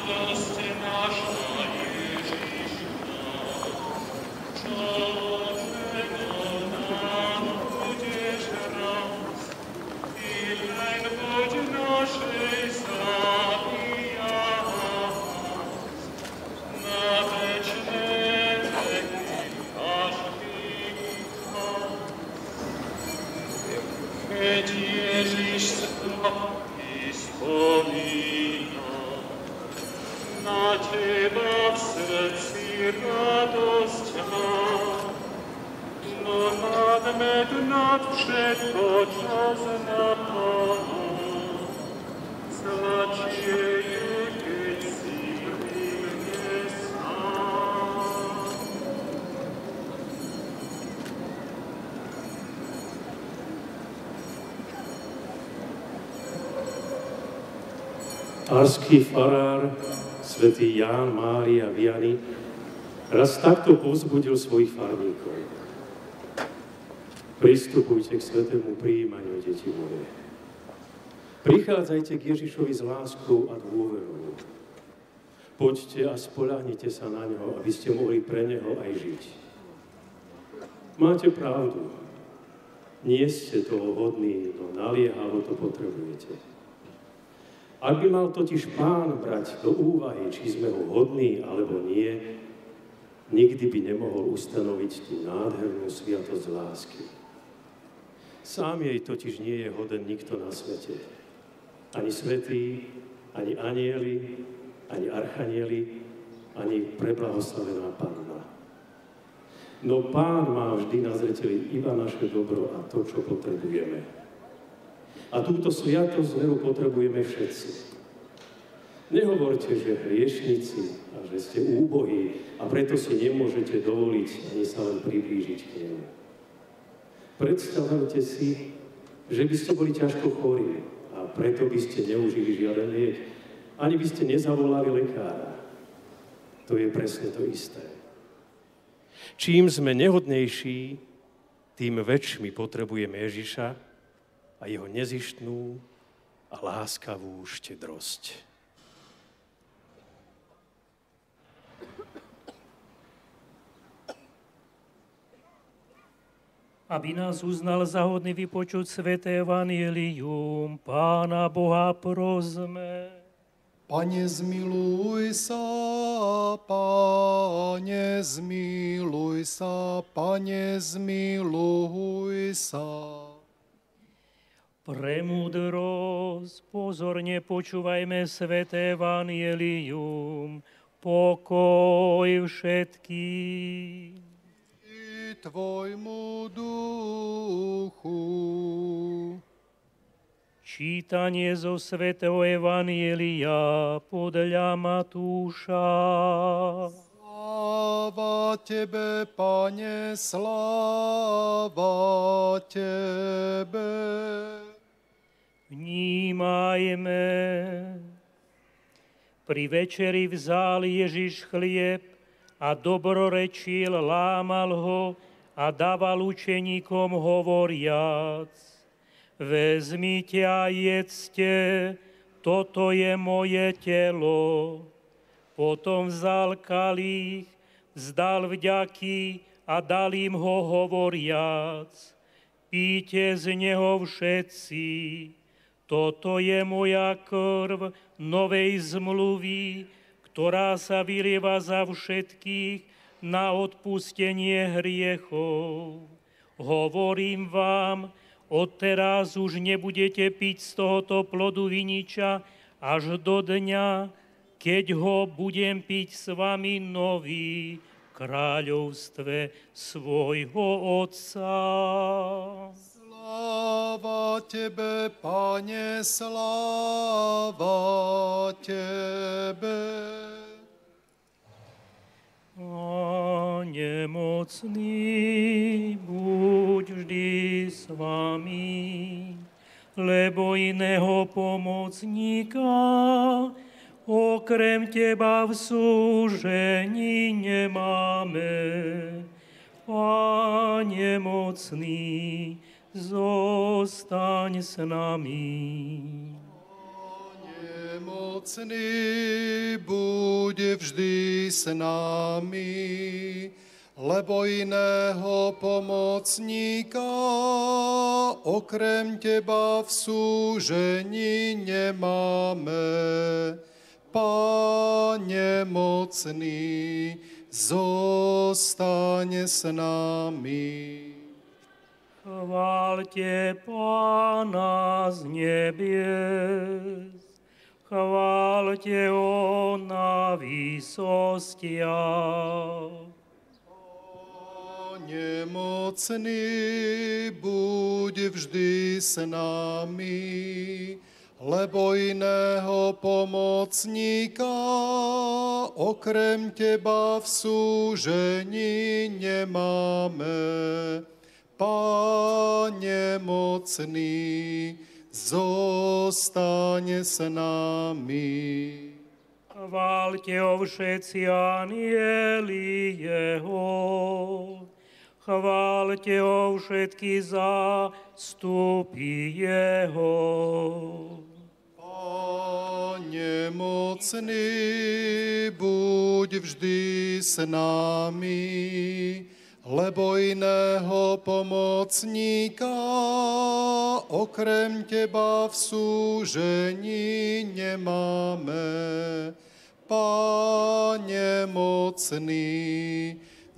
Arský farár, svätý Ján Mária Vianney, raz takto povzbudil svojich farníkov. Pristupujte k svätému prijímaniu, deti moje. Prichádzajte k Ježišovi s láskou a dôverou. Poďte a spoľahnite sa na ňo, aby ste mohli pre neho aj žiť. Máte pravdu. Nie ste toho hodní, no naliehavo to potrebujete. Ak by mal totiž Pán brať do úvahy, či sme ho hodní alebo nie, nikdy by nemohol ustanoviť tú nádhernú sviatosť lásky. Sám jej totiž nie je hoden nikto na svete. Ani svätí, ani anjeli, ani archanieli, ani preblahoslavená Panna. No Pán má vždy na zreteli iba naše dobro a to, čo potrebujeme. A túto sviatosť veru potrebujeme všetci. Nehovorte, že hriešnici a že ste úbohí a preto si nemôžete dovoliť ani sa len priblížiť k nemu. Predstavte si, že by ste boli ťažko chorí a preto by ste neužili žiaden liek, ani by ste nezavolali lekára. To je presne to isté. Čím sme nehodnejší, tým väčšmi potrebujeme Ježiša a jeho nezištnú a láskavú štedrosť. Aby nás uznal za hodný vypočuť sväté evanjelium, Pána Boha prosme. Pane, zmiluj sa, Pane, zmiluj sa, Pane, zmiluj sa. Premúdrosť, pozorne počúvajme sväté evanjelium, pokoj všetkým. I tvojmu duchu. Čítanie zo svätého evanjelia podľa Matúša. Sláva Tebe, Pane, sláva Tebe. Vnímajme. Pri večeri vzal Ježiš chlieb a dobrorečil, lámal ho a dával učeníkom hovoriac: Vezmite a jedzte, toto je moje telo. Potom vzal kalich, vzdal vďaky a dal im ho hovoriac: Píte z neho všetci, toto je moja krv novej zmluvy, ktorá sa vylieva za všetkých na odpustenie hriechov. Hovorím vám, odteraz už nebudete piť z tohoto plodu viniča až do dňa, keď ho budem piť s vami nový v kráľovstve svojho Otca. Sláva Tebe, Pane, sláva Tebe. A nemocný, buď vždy s vami, lebo iného pomocníka okrem Teba v súžení nemáme. Pane mocný, zostaň s nami. Pane Mocný, buď vždy s nami, lebo iného pomocníka okrem Teba v súžení nemáme. Pane mocný, zostaň s nami. Chváľte Pána z nebies, chváľte ho na výsostiach. Pane mocný, buď vždy s nami, lebo iného pomocníka okrem Teba v súžení nemáme. Pane mocný, zostaň s nami. Chváľte ho všetci anjeli jeho, chváľte ho všetky zástupy jeho. Pane mocný, buď vždy s nami, lebo iného pomocníka okrem Teba v súžení nemáme. Pane mocný,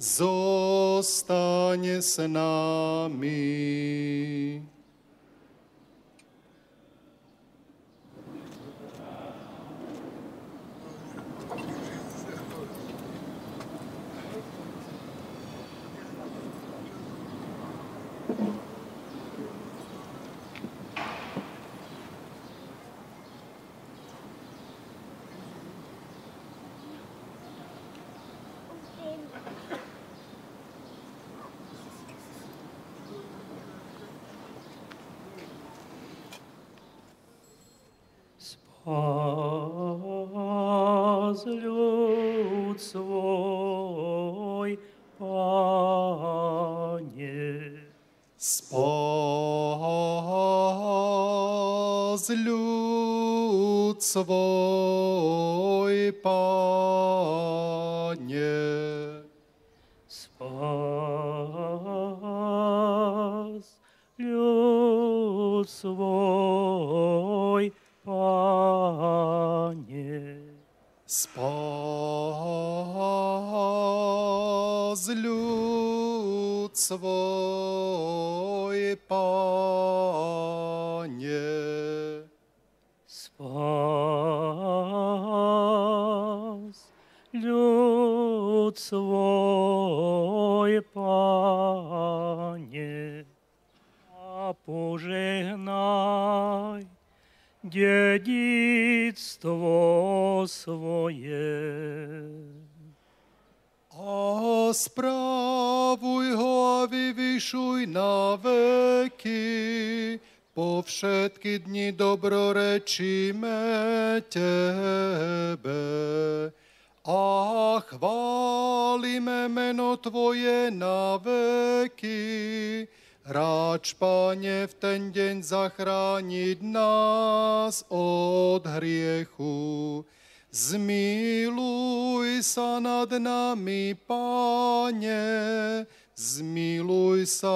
zostaň s nami. Spás ľud svoj, Pane. Spás ľud svoj, Pane. Spás ľud svoj, Pane. Spás ľud svoj, Pane. Spás ľud svoj, Pane. A požehnaj dedičstvo svoje. A správuj ho a vyvyšuj na veky, po všetky dni dobrorečíme Tebe. A chválime meno Tvoje na veky, ráč, Pane, v ten deň zachrániť nás od hriechu. Zmiluj sa nad nami, Pane, zmiluj sa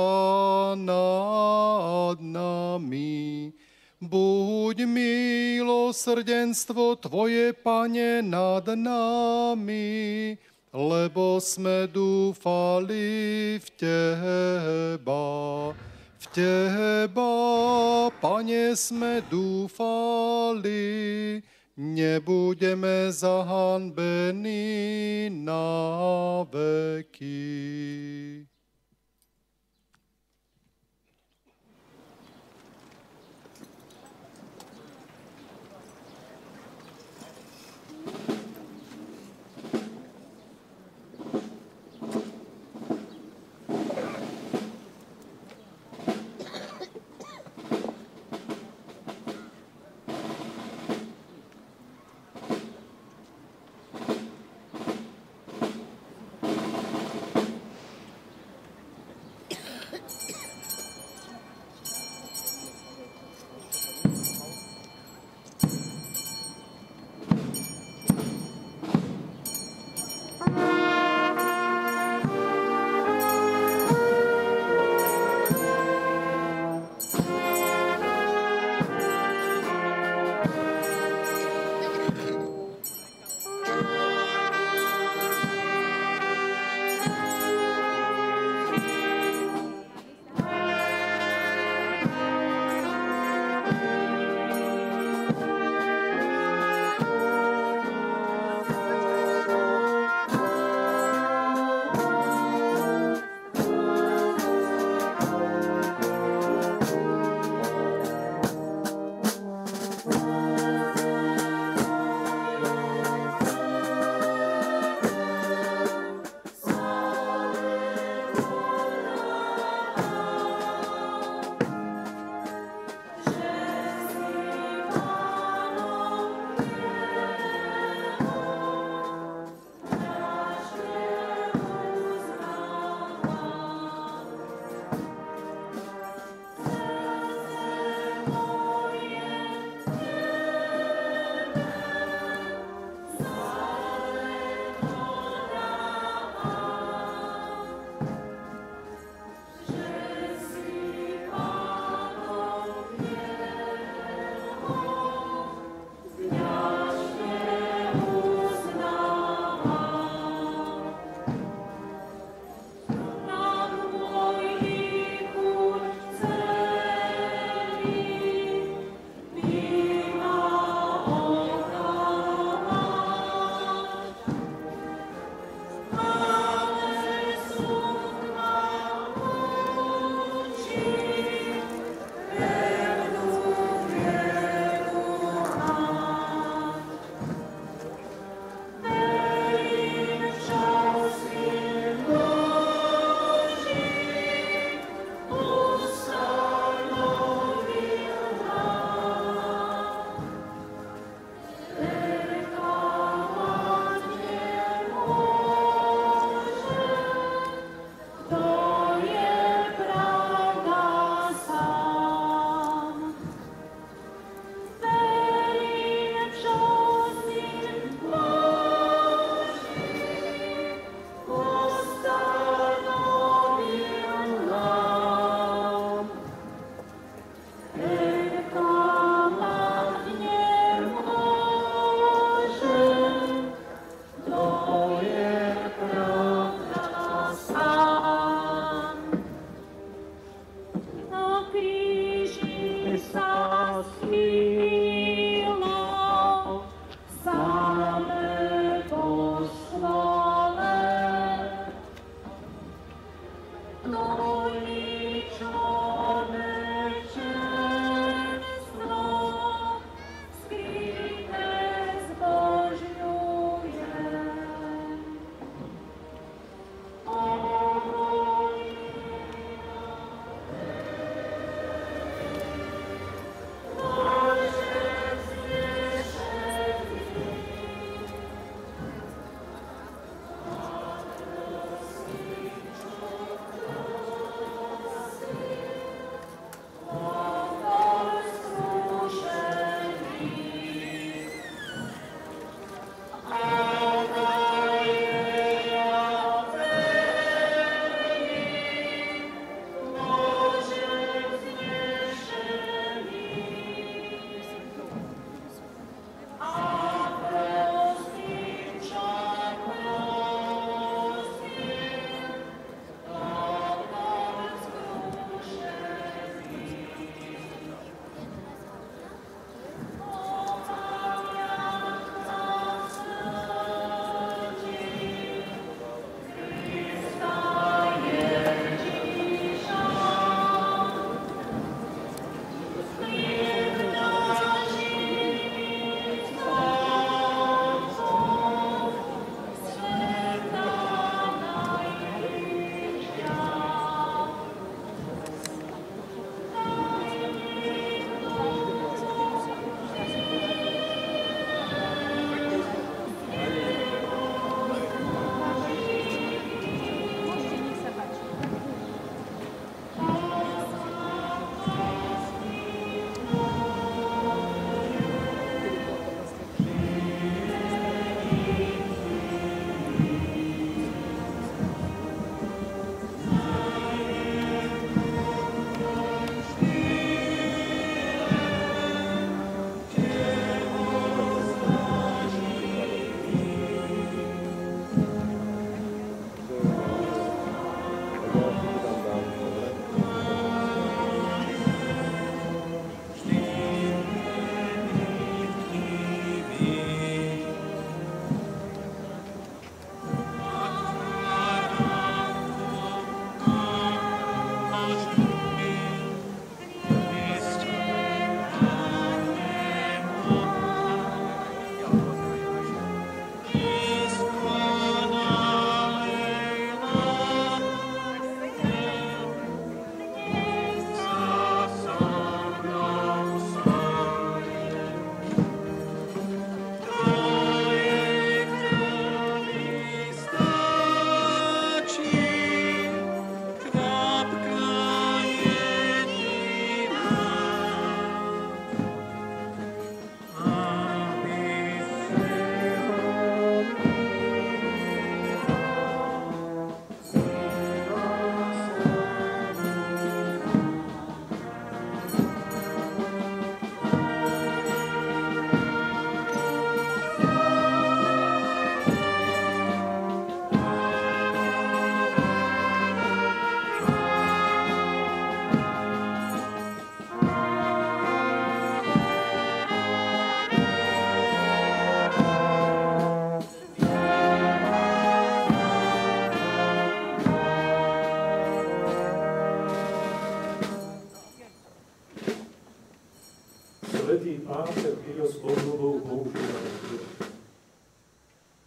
nad nami. Buď milosrdenstvo Tvoje, Pane, nad nami, lebo sme dúfali v Teba. V Teba, Pane, sme dúfali, nebudeme zahanbení na veky.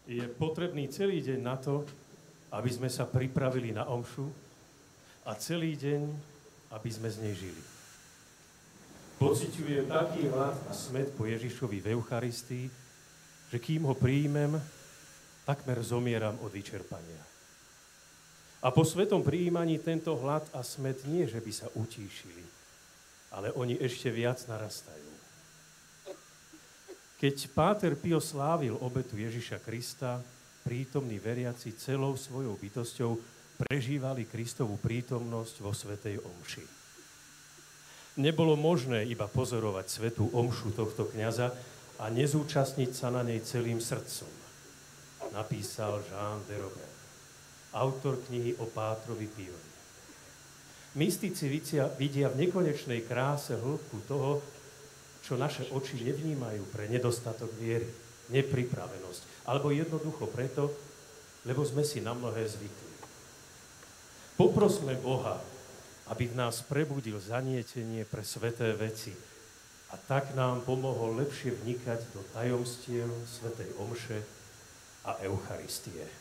je potrebný celý deň na to, aby sme sa pripravili na omšu a celý deň, aby sme z nej žili. Pociťujem taký hlad a smäd po Ježišovi v Eucharistii, že kým ho príjmem, takmer zomieram od vyčerpania. A po svetom prijímaní tento hlad a smäd nie, že by sa utíšili, ale oni ešte viac narastajú. Keď páter Pio slávil obetu Ježiša Krista, prítomní veriaci celou svojou bytosťou prežívali Kristovu prítomnosť vo svätej omši. Nebolo možné iba pozorovať svätú omšu tohto kňaza a nezúčastniť sa na nej celým srdcom, napísal Jean de Robert, autor knihy o Pátrovi Piovi. Mystici vidia v nekonečnej kráse hĺbku toho, čo naše oči nevnímajú pre nedostatok viery, nepripravenosť, alebo jednoducho preto, lebo sme si na mnohé zvykli. Poprosme Boha, aby v nás prebudil zanietenie pre sväté veci a tak nám pomohol lepšie vnikať do tajomstiev svätej omše a Eucharistie.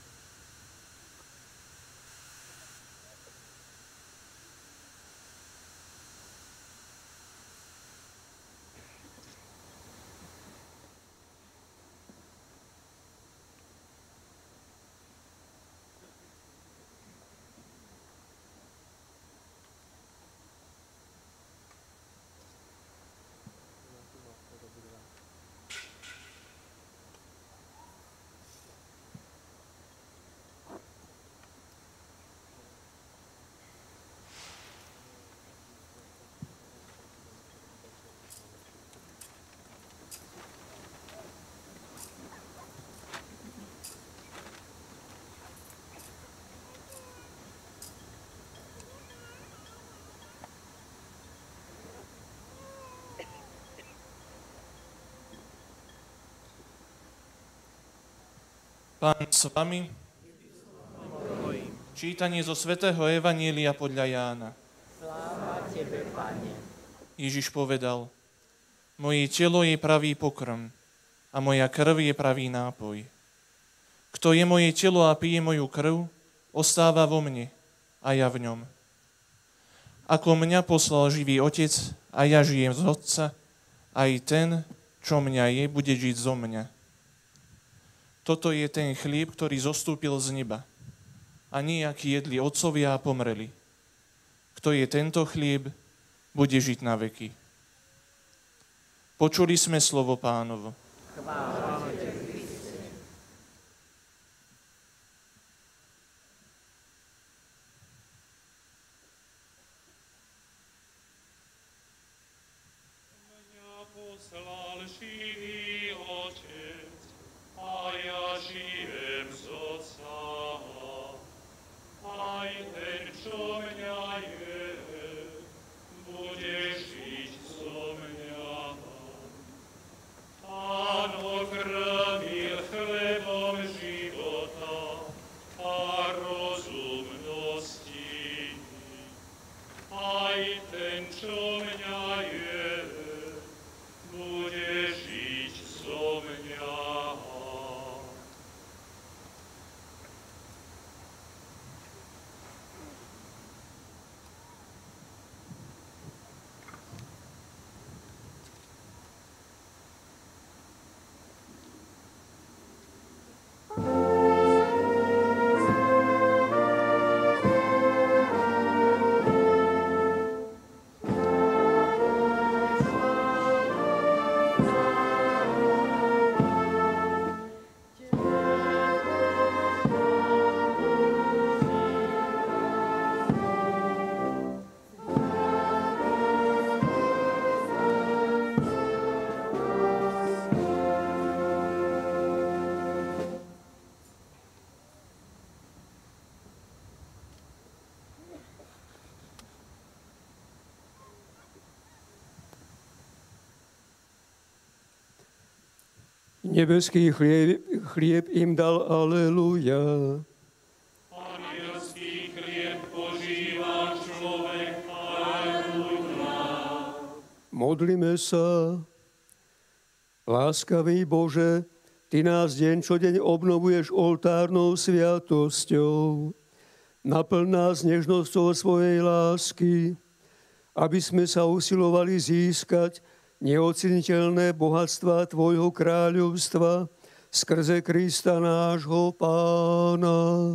Pán s vami. Čítanie zo svätého Evanielia podľa Jána. Sláva tebe, Pane. Ježiš povedal, moje telo je pravý pokrm a moja krv je pravý nápoj. Kto je moje telo a pije moju krv, ostáva vo mne a ja v ňom. Ako mňa poslal živý Otec a ja žijem z Otca, aj ten, čo mňa je, bude žiť zo mňa. Toto je ten chlieb, ktorý zostúpil z neba. A nejakí jedli otcovia a pomreli. Kto je tento chlieb, bude žiť na veky. Počuli sme slovo Pánovo. Chvála tebe, Kriste. Mňa poslal živý Otec, a ja žijem z Otca. Aj ten, čo mňa je, bude žiť zo mňa. Pán okrmil chlebom života a rozumnosti. Aj ten, čo mňa je, bude žiť zo mňa. Nebeský chlieb, chlieb im dal, aleluja. Anielský chlieb požíva človek, aleluja. Modlíme sa. Láskavý Bože, Ty nás deň čo deň obnovuješ oltárnou sviatosťou. Naplň nás nežnosťou svojej lásky, aby sme sa usilovali získať neoceniteľné bohatstva Tvojho kráľovstva skrze Krista nášho Pána.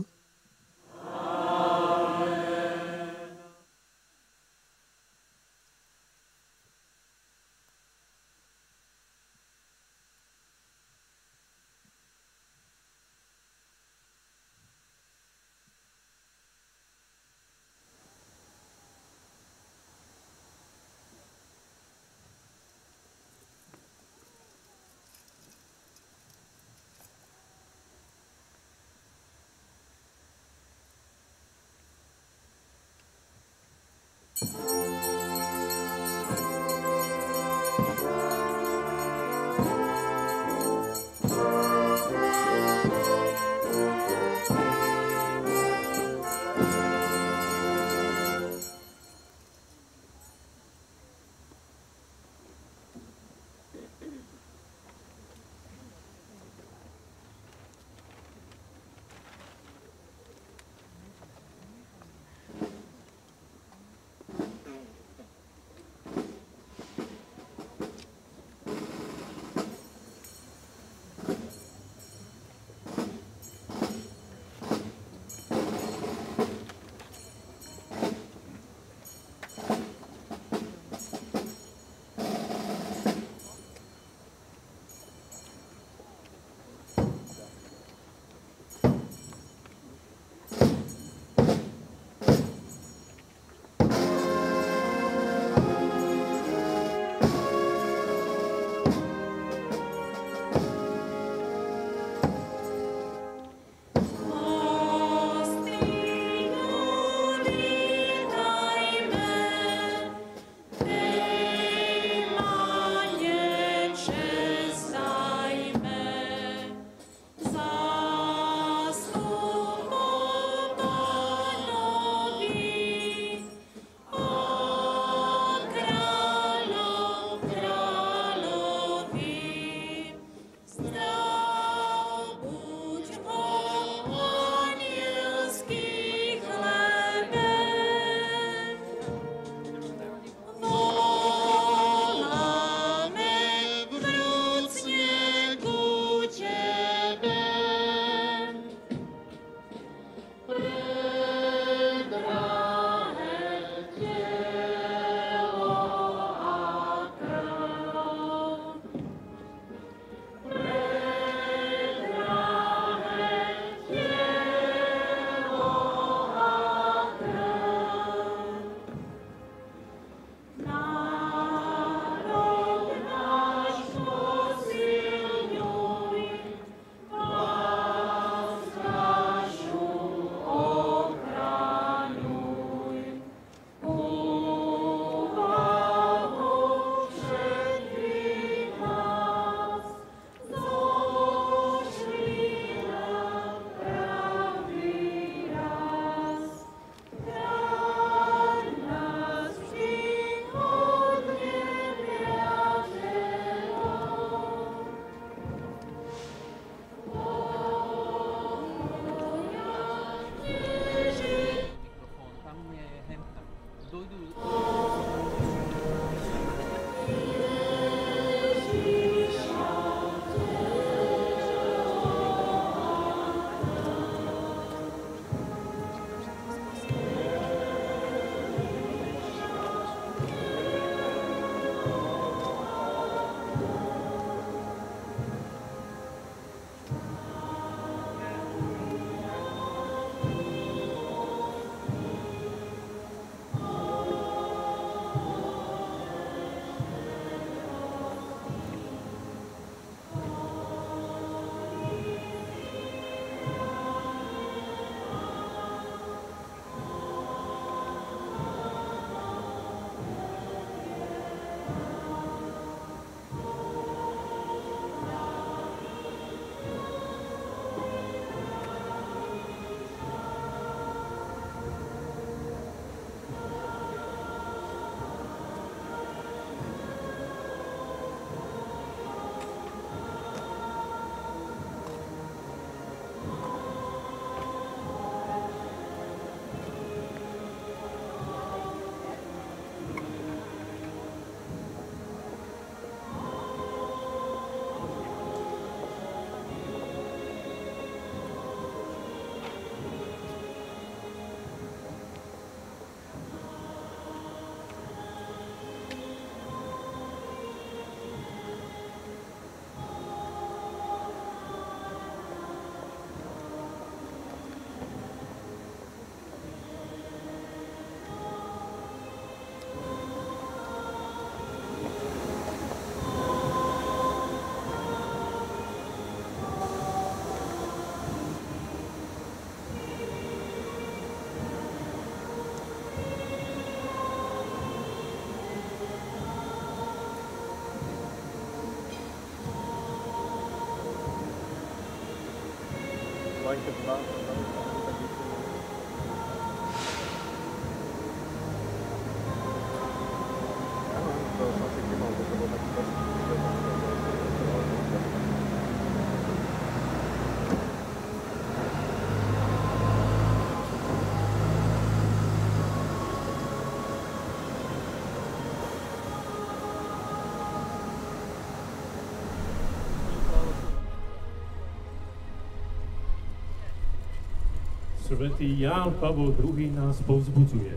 Svätý Ján Pavol druhý nás povzbudzuje.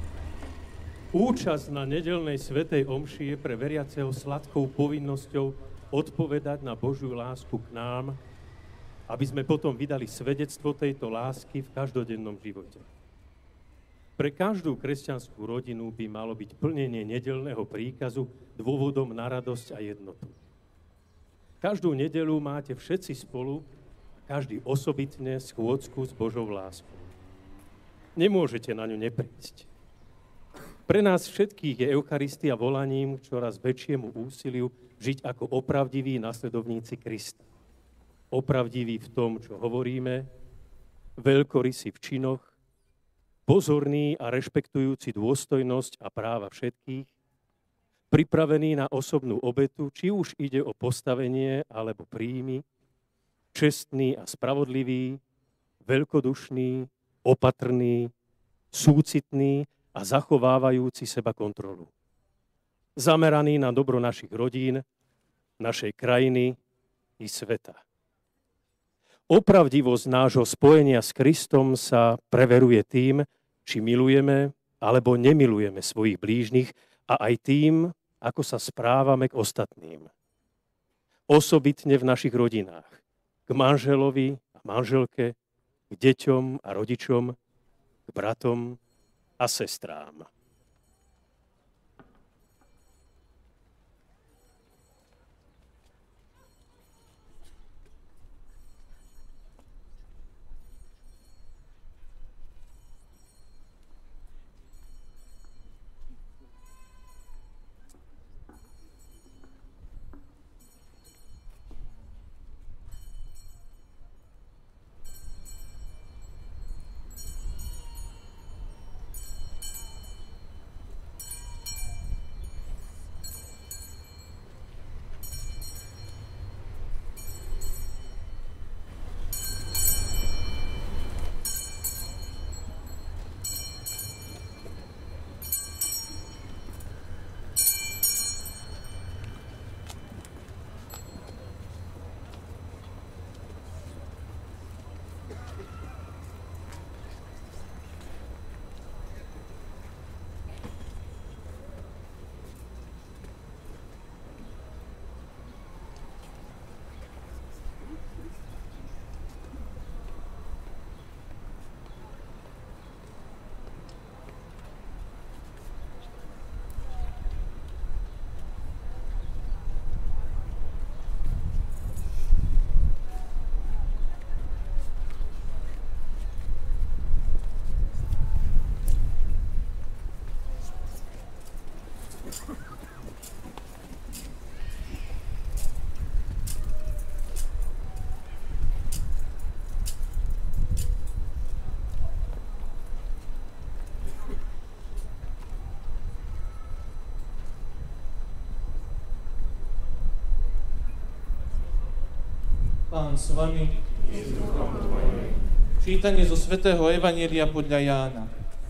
Účasť na nedeľnej svätej omši je pre veriaceho sladkou povinnosťou odpovedať na Božiu lásku k nám, aby sme potom vydali svedectvo tejto lásky v každodennom živote. Pre každú kresťanskú rodinu by malo byť plnenie nedeľného príkazu dôvodom na radosť a jednotu. Každú nedeľu máte všetci spolu, každý osobitne schôdzku s Božou láskou. Nemôžete na ňu neprísť. Pre nás všetkých je Eucharistia volaním k čoraz väčšiemu úsiliu žiť ako opravdiví nasledovníci Krista. Opravdiví v tom, čo hovoríme, veľkorysí v činoch, pozorní a rešpektujúci dôstojnosť a práva všetkých, pripravení na osobnú obetu, či už ide o postavenie alebo príjmy, čestný a spravodlivý, veľkodušný, opatrný, súcitný a zachovávajúci seba kontrolu. Zameraný na dobro našich rodín, našej krajiny i sveta. Opravdivosť nášho spojenia s Kristom sa preveruje tým, či milujeme alebo nemilujeme svojich blížnych a aj tým, ako sa správame k ostatným. Osobitne v našich rodinách. K manželovi a manželke, k deťom a rodičom, k bratom a sestrám. Pán s vami. Čítanie zo svätého Evanjelia podľa Jána.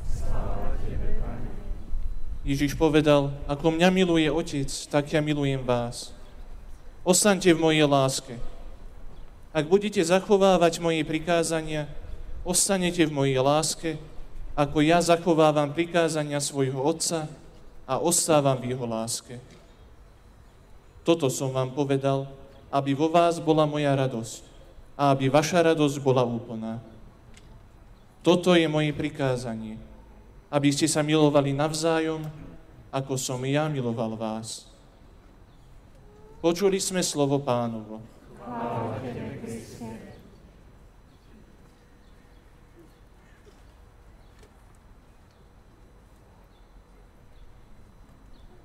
Ježiš povedal, ako mňa miluje Otec, tak ja milujem vás. Ostaňte v mojej láske. Ak budete zachovávať moje prikázania, ostanete v mojej láske, ako ja zachovávam prikázania svojho Otca a ostávam v jeho láske. Toto som vám povedal, aby vo vás bola moja radosť a aby vaša radosť bola úplná. Toto je moje prikázanie, aby ste sa milovali navzájom, ako som ja miloval vás. Počuli sme slovo Pánovo. Chvála tebe, Kriste.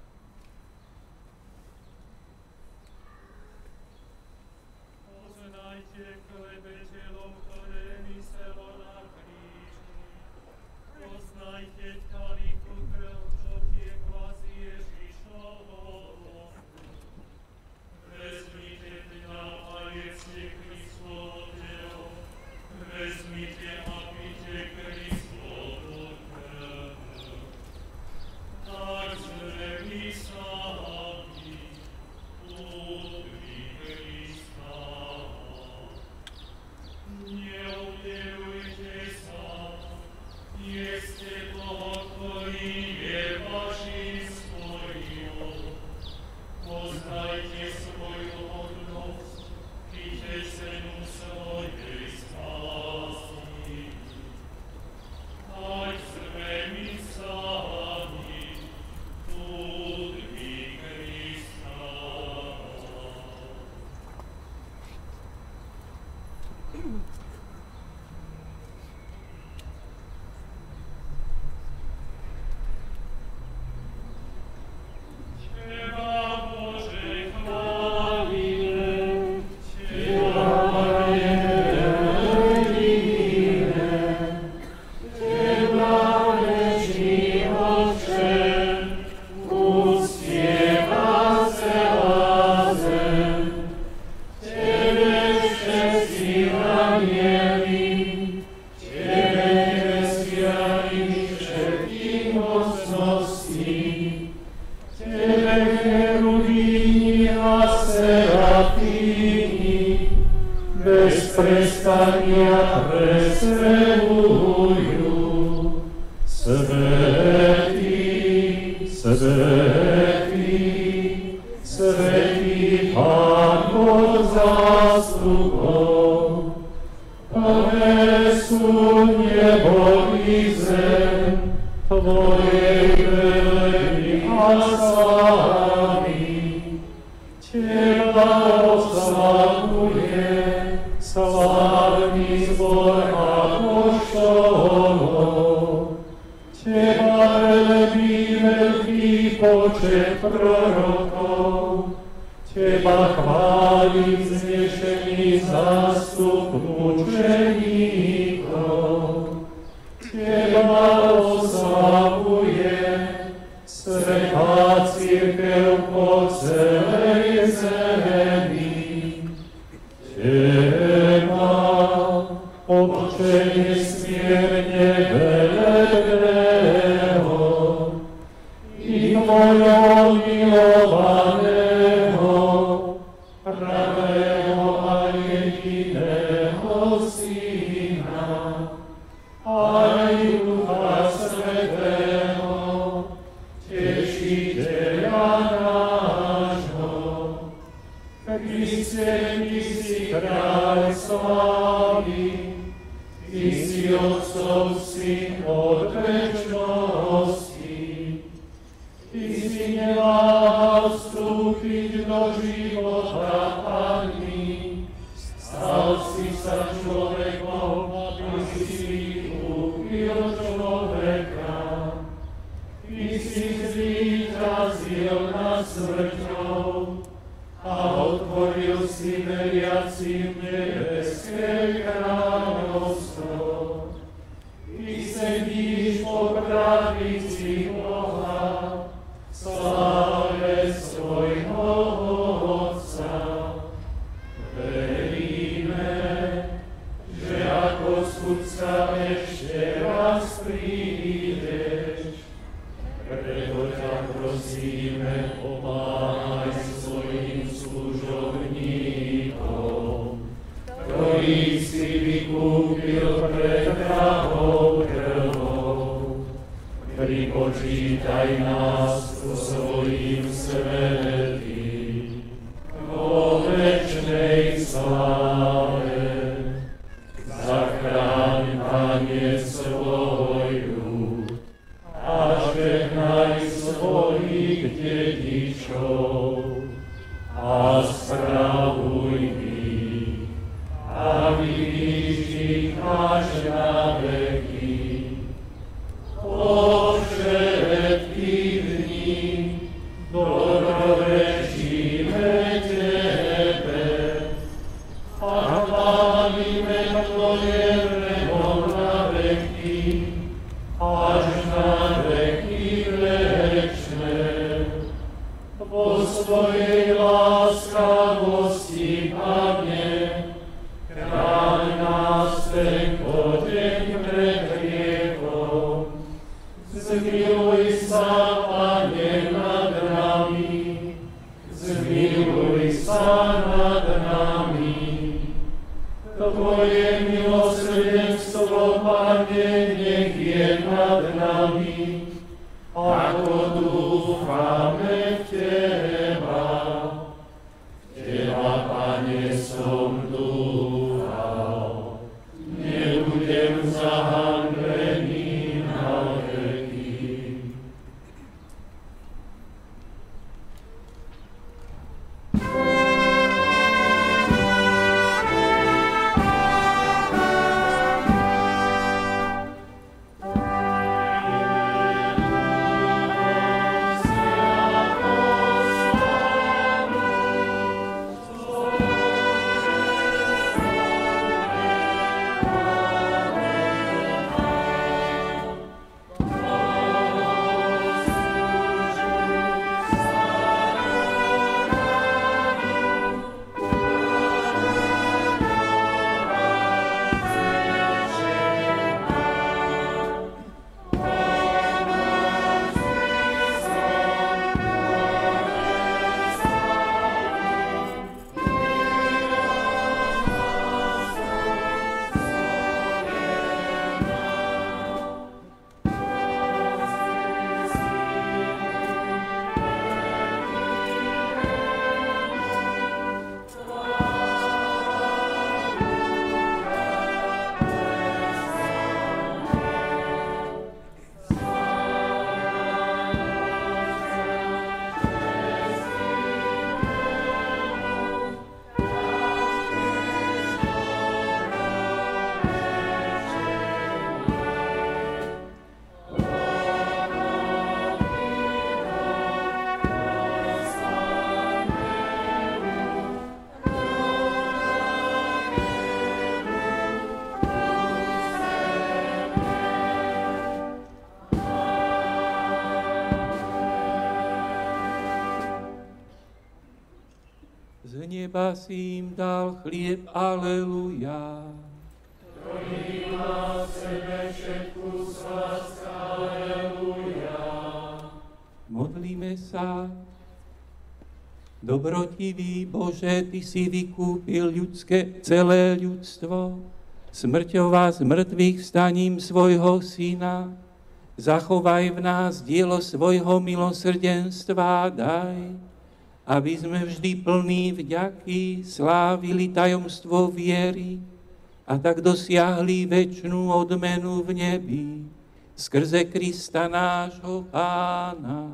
Poznajte Amen. milosrdenstvo, Pane, nech je nad nami, ako dúfame v Teba. V Teba, Pane, som dúfal, nebudem zahanbený na veky. neba si im dal chlieb, aleluja. Ktorý má v sebe všetku slasť, aleluja. Modlíme sa. Dobrotivý Bože, Ty si vykúpil ľudské, celé ľudstvo, smrťou a z mŕtvych vstaním svojho Syna. Zachovaj v nás dielo svojho milosrdenstva, daj, aby sme vždy plní vďaky slávili tajomstvo viery a tak dosiahli večnú odmenu v nebi skrze Krista nášho Pána.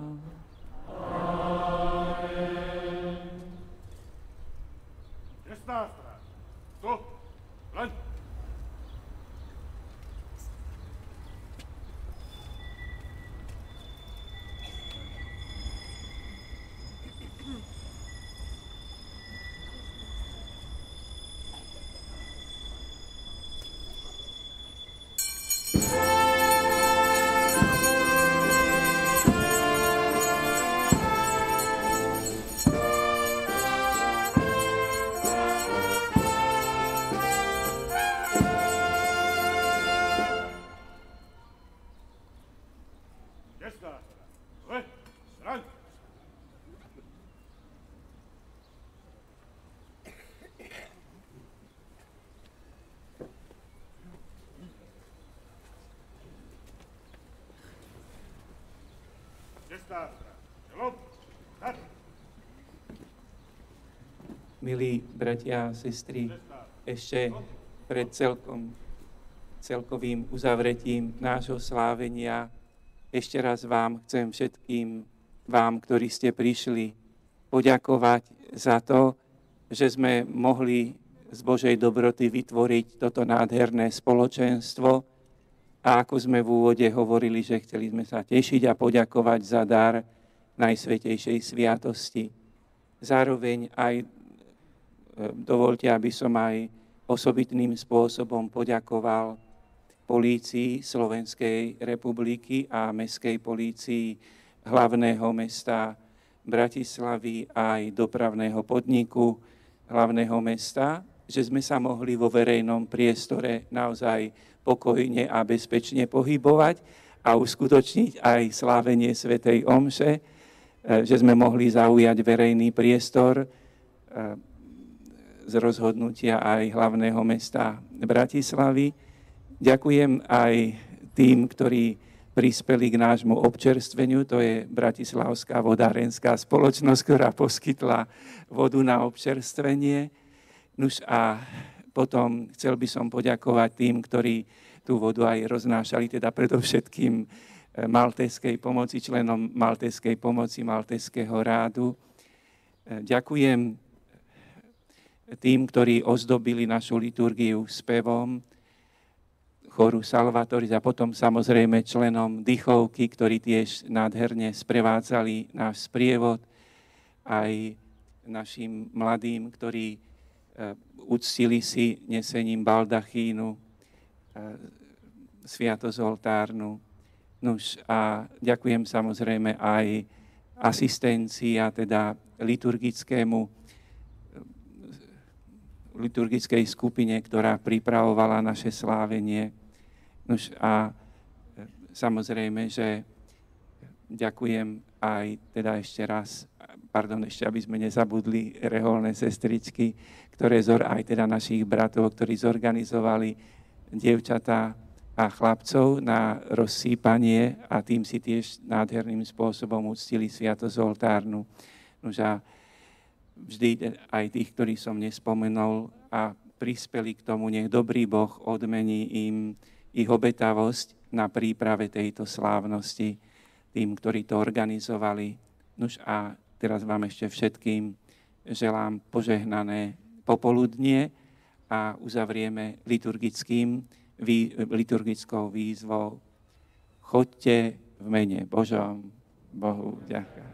Milí bratia a sestry, ešte pred celkom, celkovým uzavretím nášho slávenia ešte raz vám chcem všetkým vám, ktorí ste prišli, poďakovať za to, že sme mohli z Božej dobroty vytvoriť toto nádherné spoločenstvo a ako sme v úvode hovorili, že chceli sme sa tešiť a poďakovať za dar Najsvätejšej sviatosti. Zároveň aj dovoľte, aby som aj osobitným spôsobom poďakoval polícii Slovenskej republiky a mestskej polícii hlavného mesta Bratislavy aj dopravného podniku hlavného mesta, že sme sa mohli vo verejnom priestore naozaj pokojne a bezpečne pohybovať a uskutočniť aj slávenie svätej omše, že sme mohli zaujať verejný priestor z rozhodnutia aj hlavného mesta Bratislavy. Ďakujem aj tým, ktorí prispeli k nášmu občerstveniu. To je Bratislavská vodárenská spoločnosť, ktorá poskytla vodu na občerstvenie. Nuž a potom chcel by som poďakovať tým, ktorí tú vodu aj roznášali, teda predovšetkým Maltéskej pomoci, členom Maltéskej pomoci, Maltéského rádu. Ďakujem tým, ktorí ozdobili našu liturgiu spevom, choru Salvatoris a potom samozrejme členom Dychovky, ktorí tiež nádherne sprevádzali náš sprievod, aj našim mladým, ktorí uctili si nesením baldachínu, sviatosť oltárnu. Nuž a ďakujem samozrejme aj asistencii a teda liturgickému liturgickej skupine, ktorá pripravovala naše slávenie. Nuž a samozrejme, že ďakujem aj teda ešte raz, pardon, ešte aby sme nezabudli reholné sestričky, ktoré zor, aj teda našich bratov, ktorí zorganizovali dievčatá a chlapcov na rozsýpanie a tým si tiež nádherným spôsobom uctili sviatosť oltárnu. Nuž a vždy aj tých, ktorí som nespomenul a prispeli k tomu, nech dobrý Boh odmení im ich obetavosť na príprave tejto slávnosti, tým, ktorí to organizovali. Nuž a teraz vám ešte všetkým želám požehnané popoludnie a uzavrieme liturgickým, vý, liturgickou výzvou. Choďte v mene Božom. Bohu ďakujem.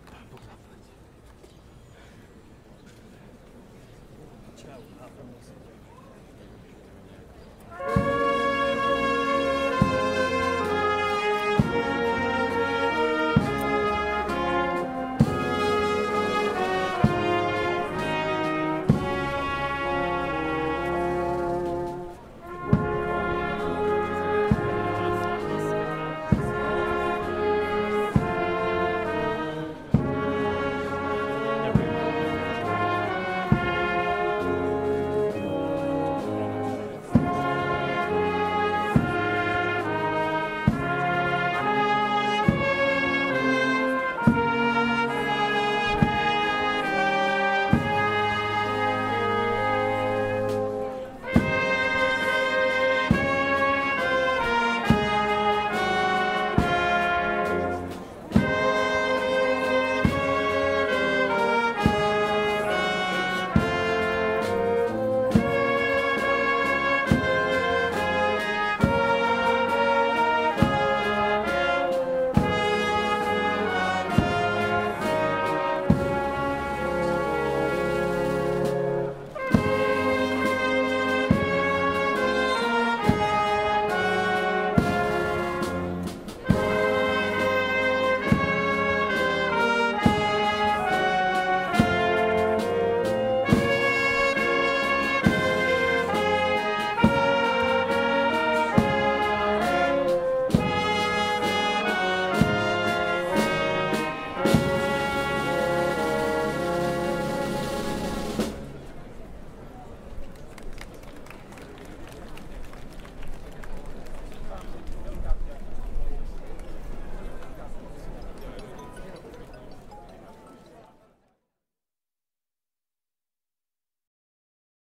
Ciao.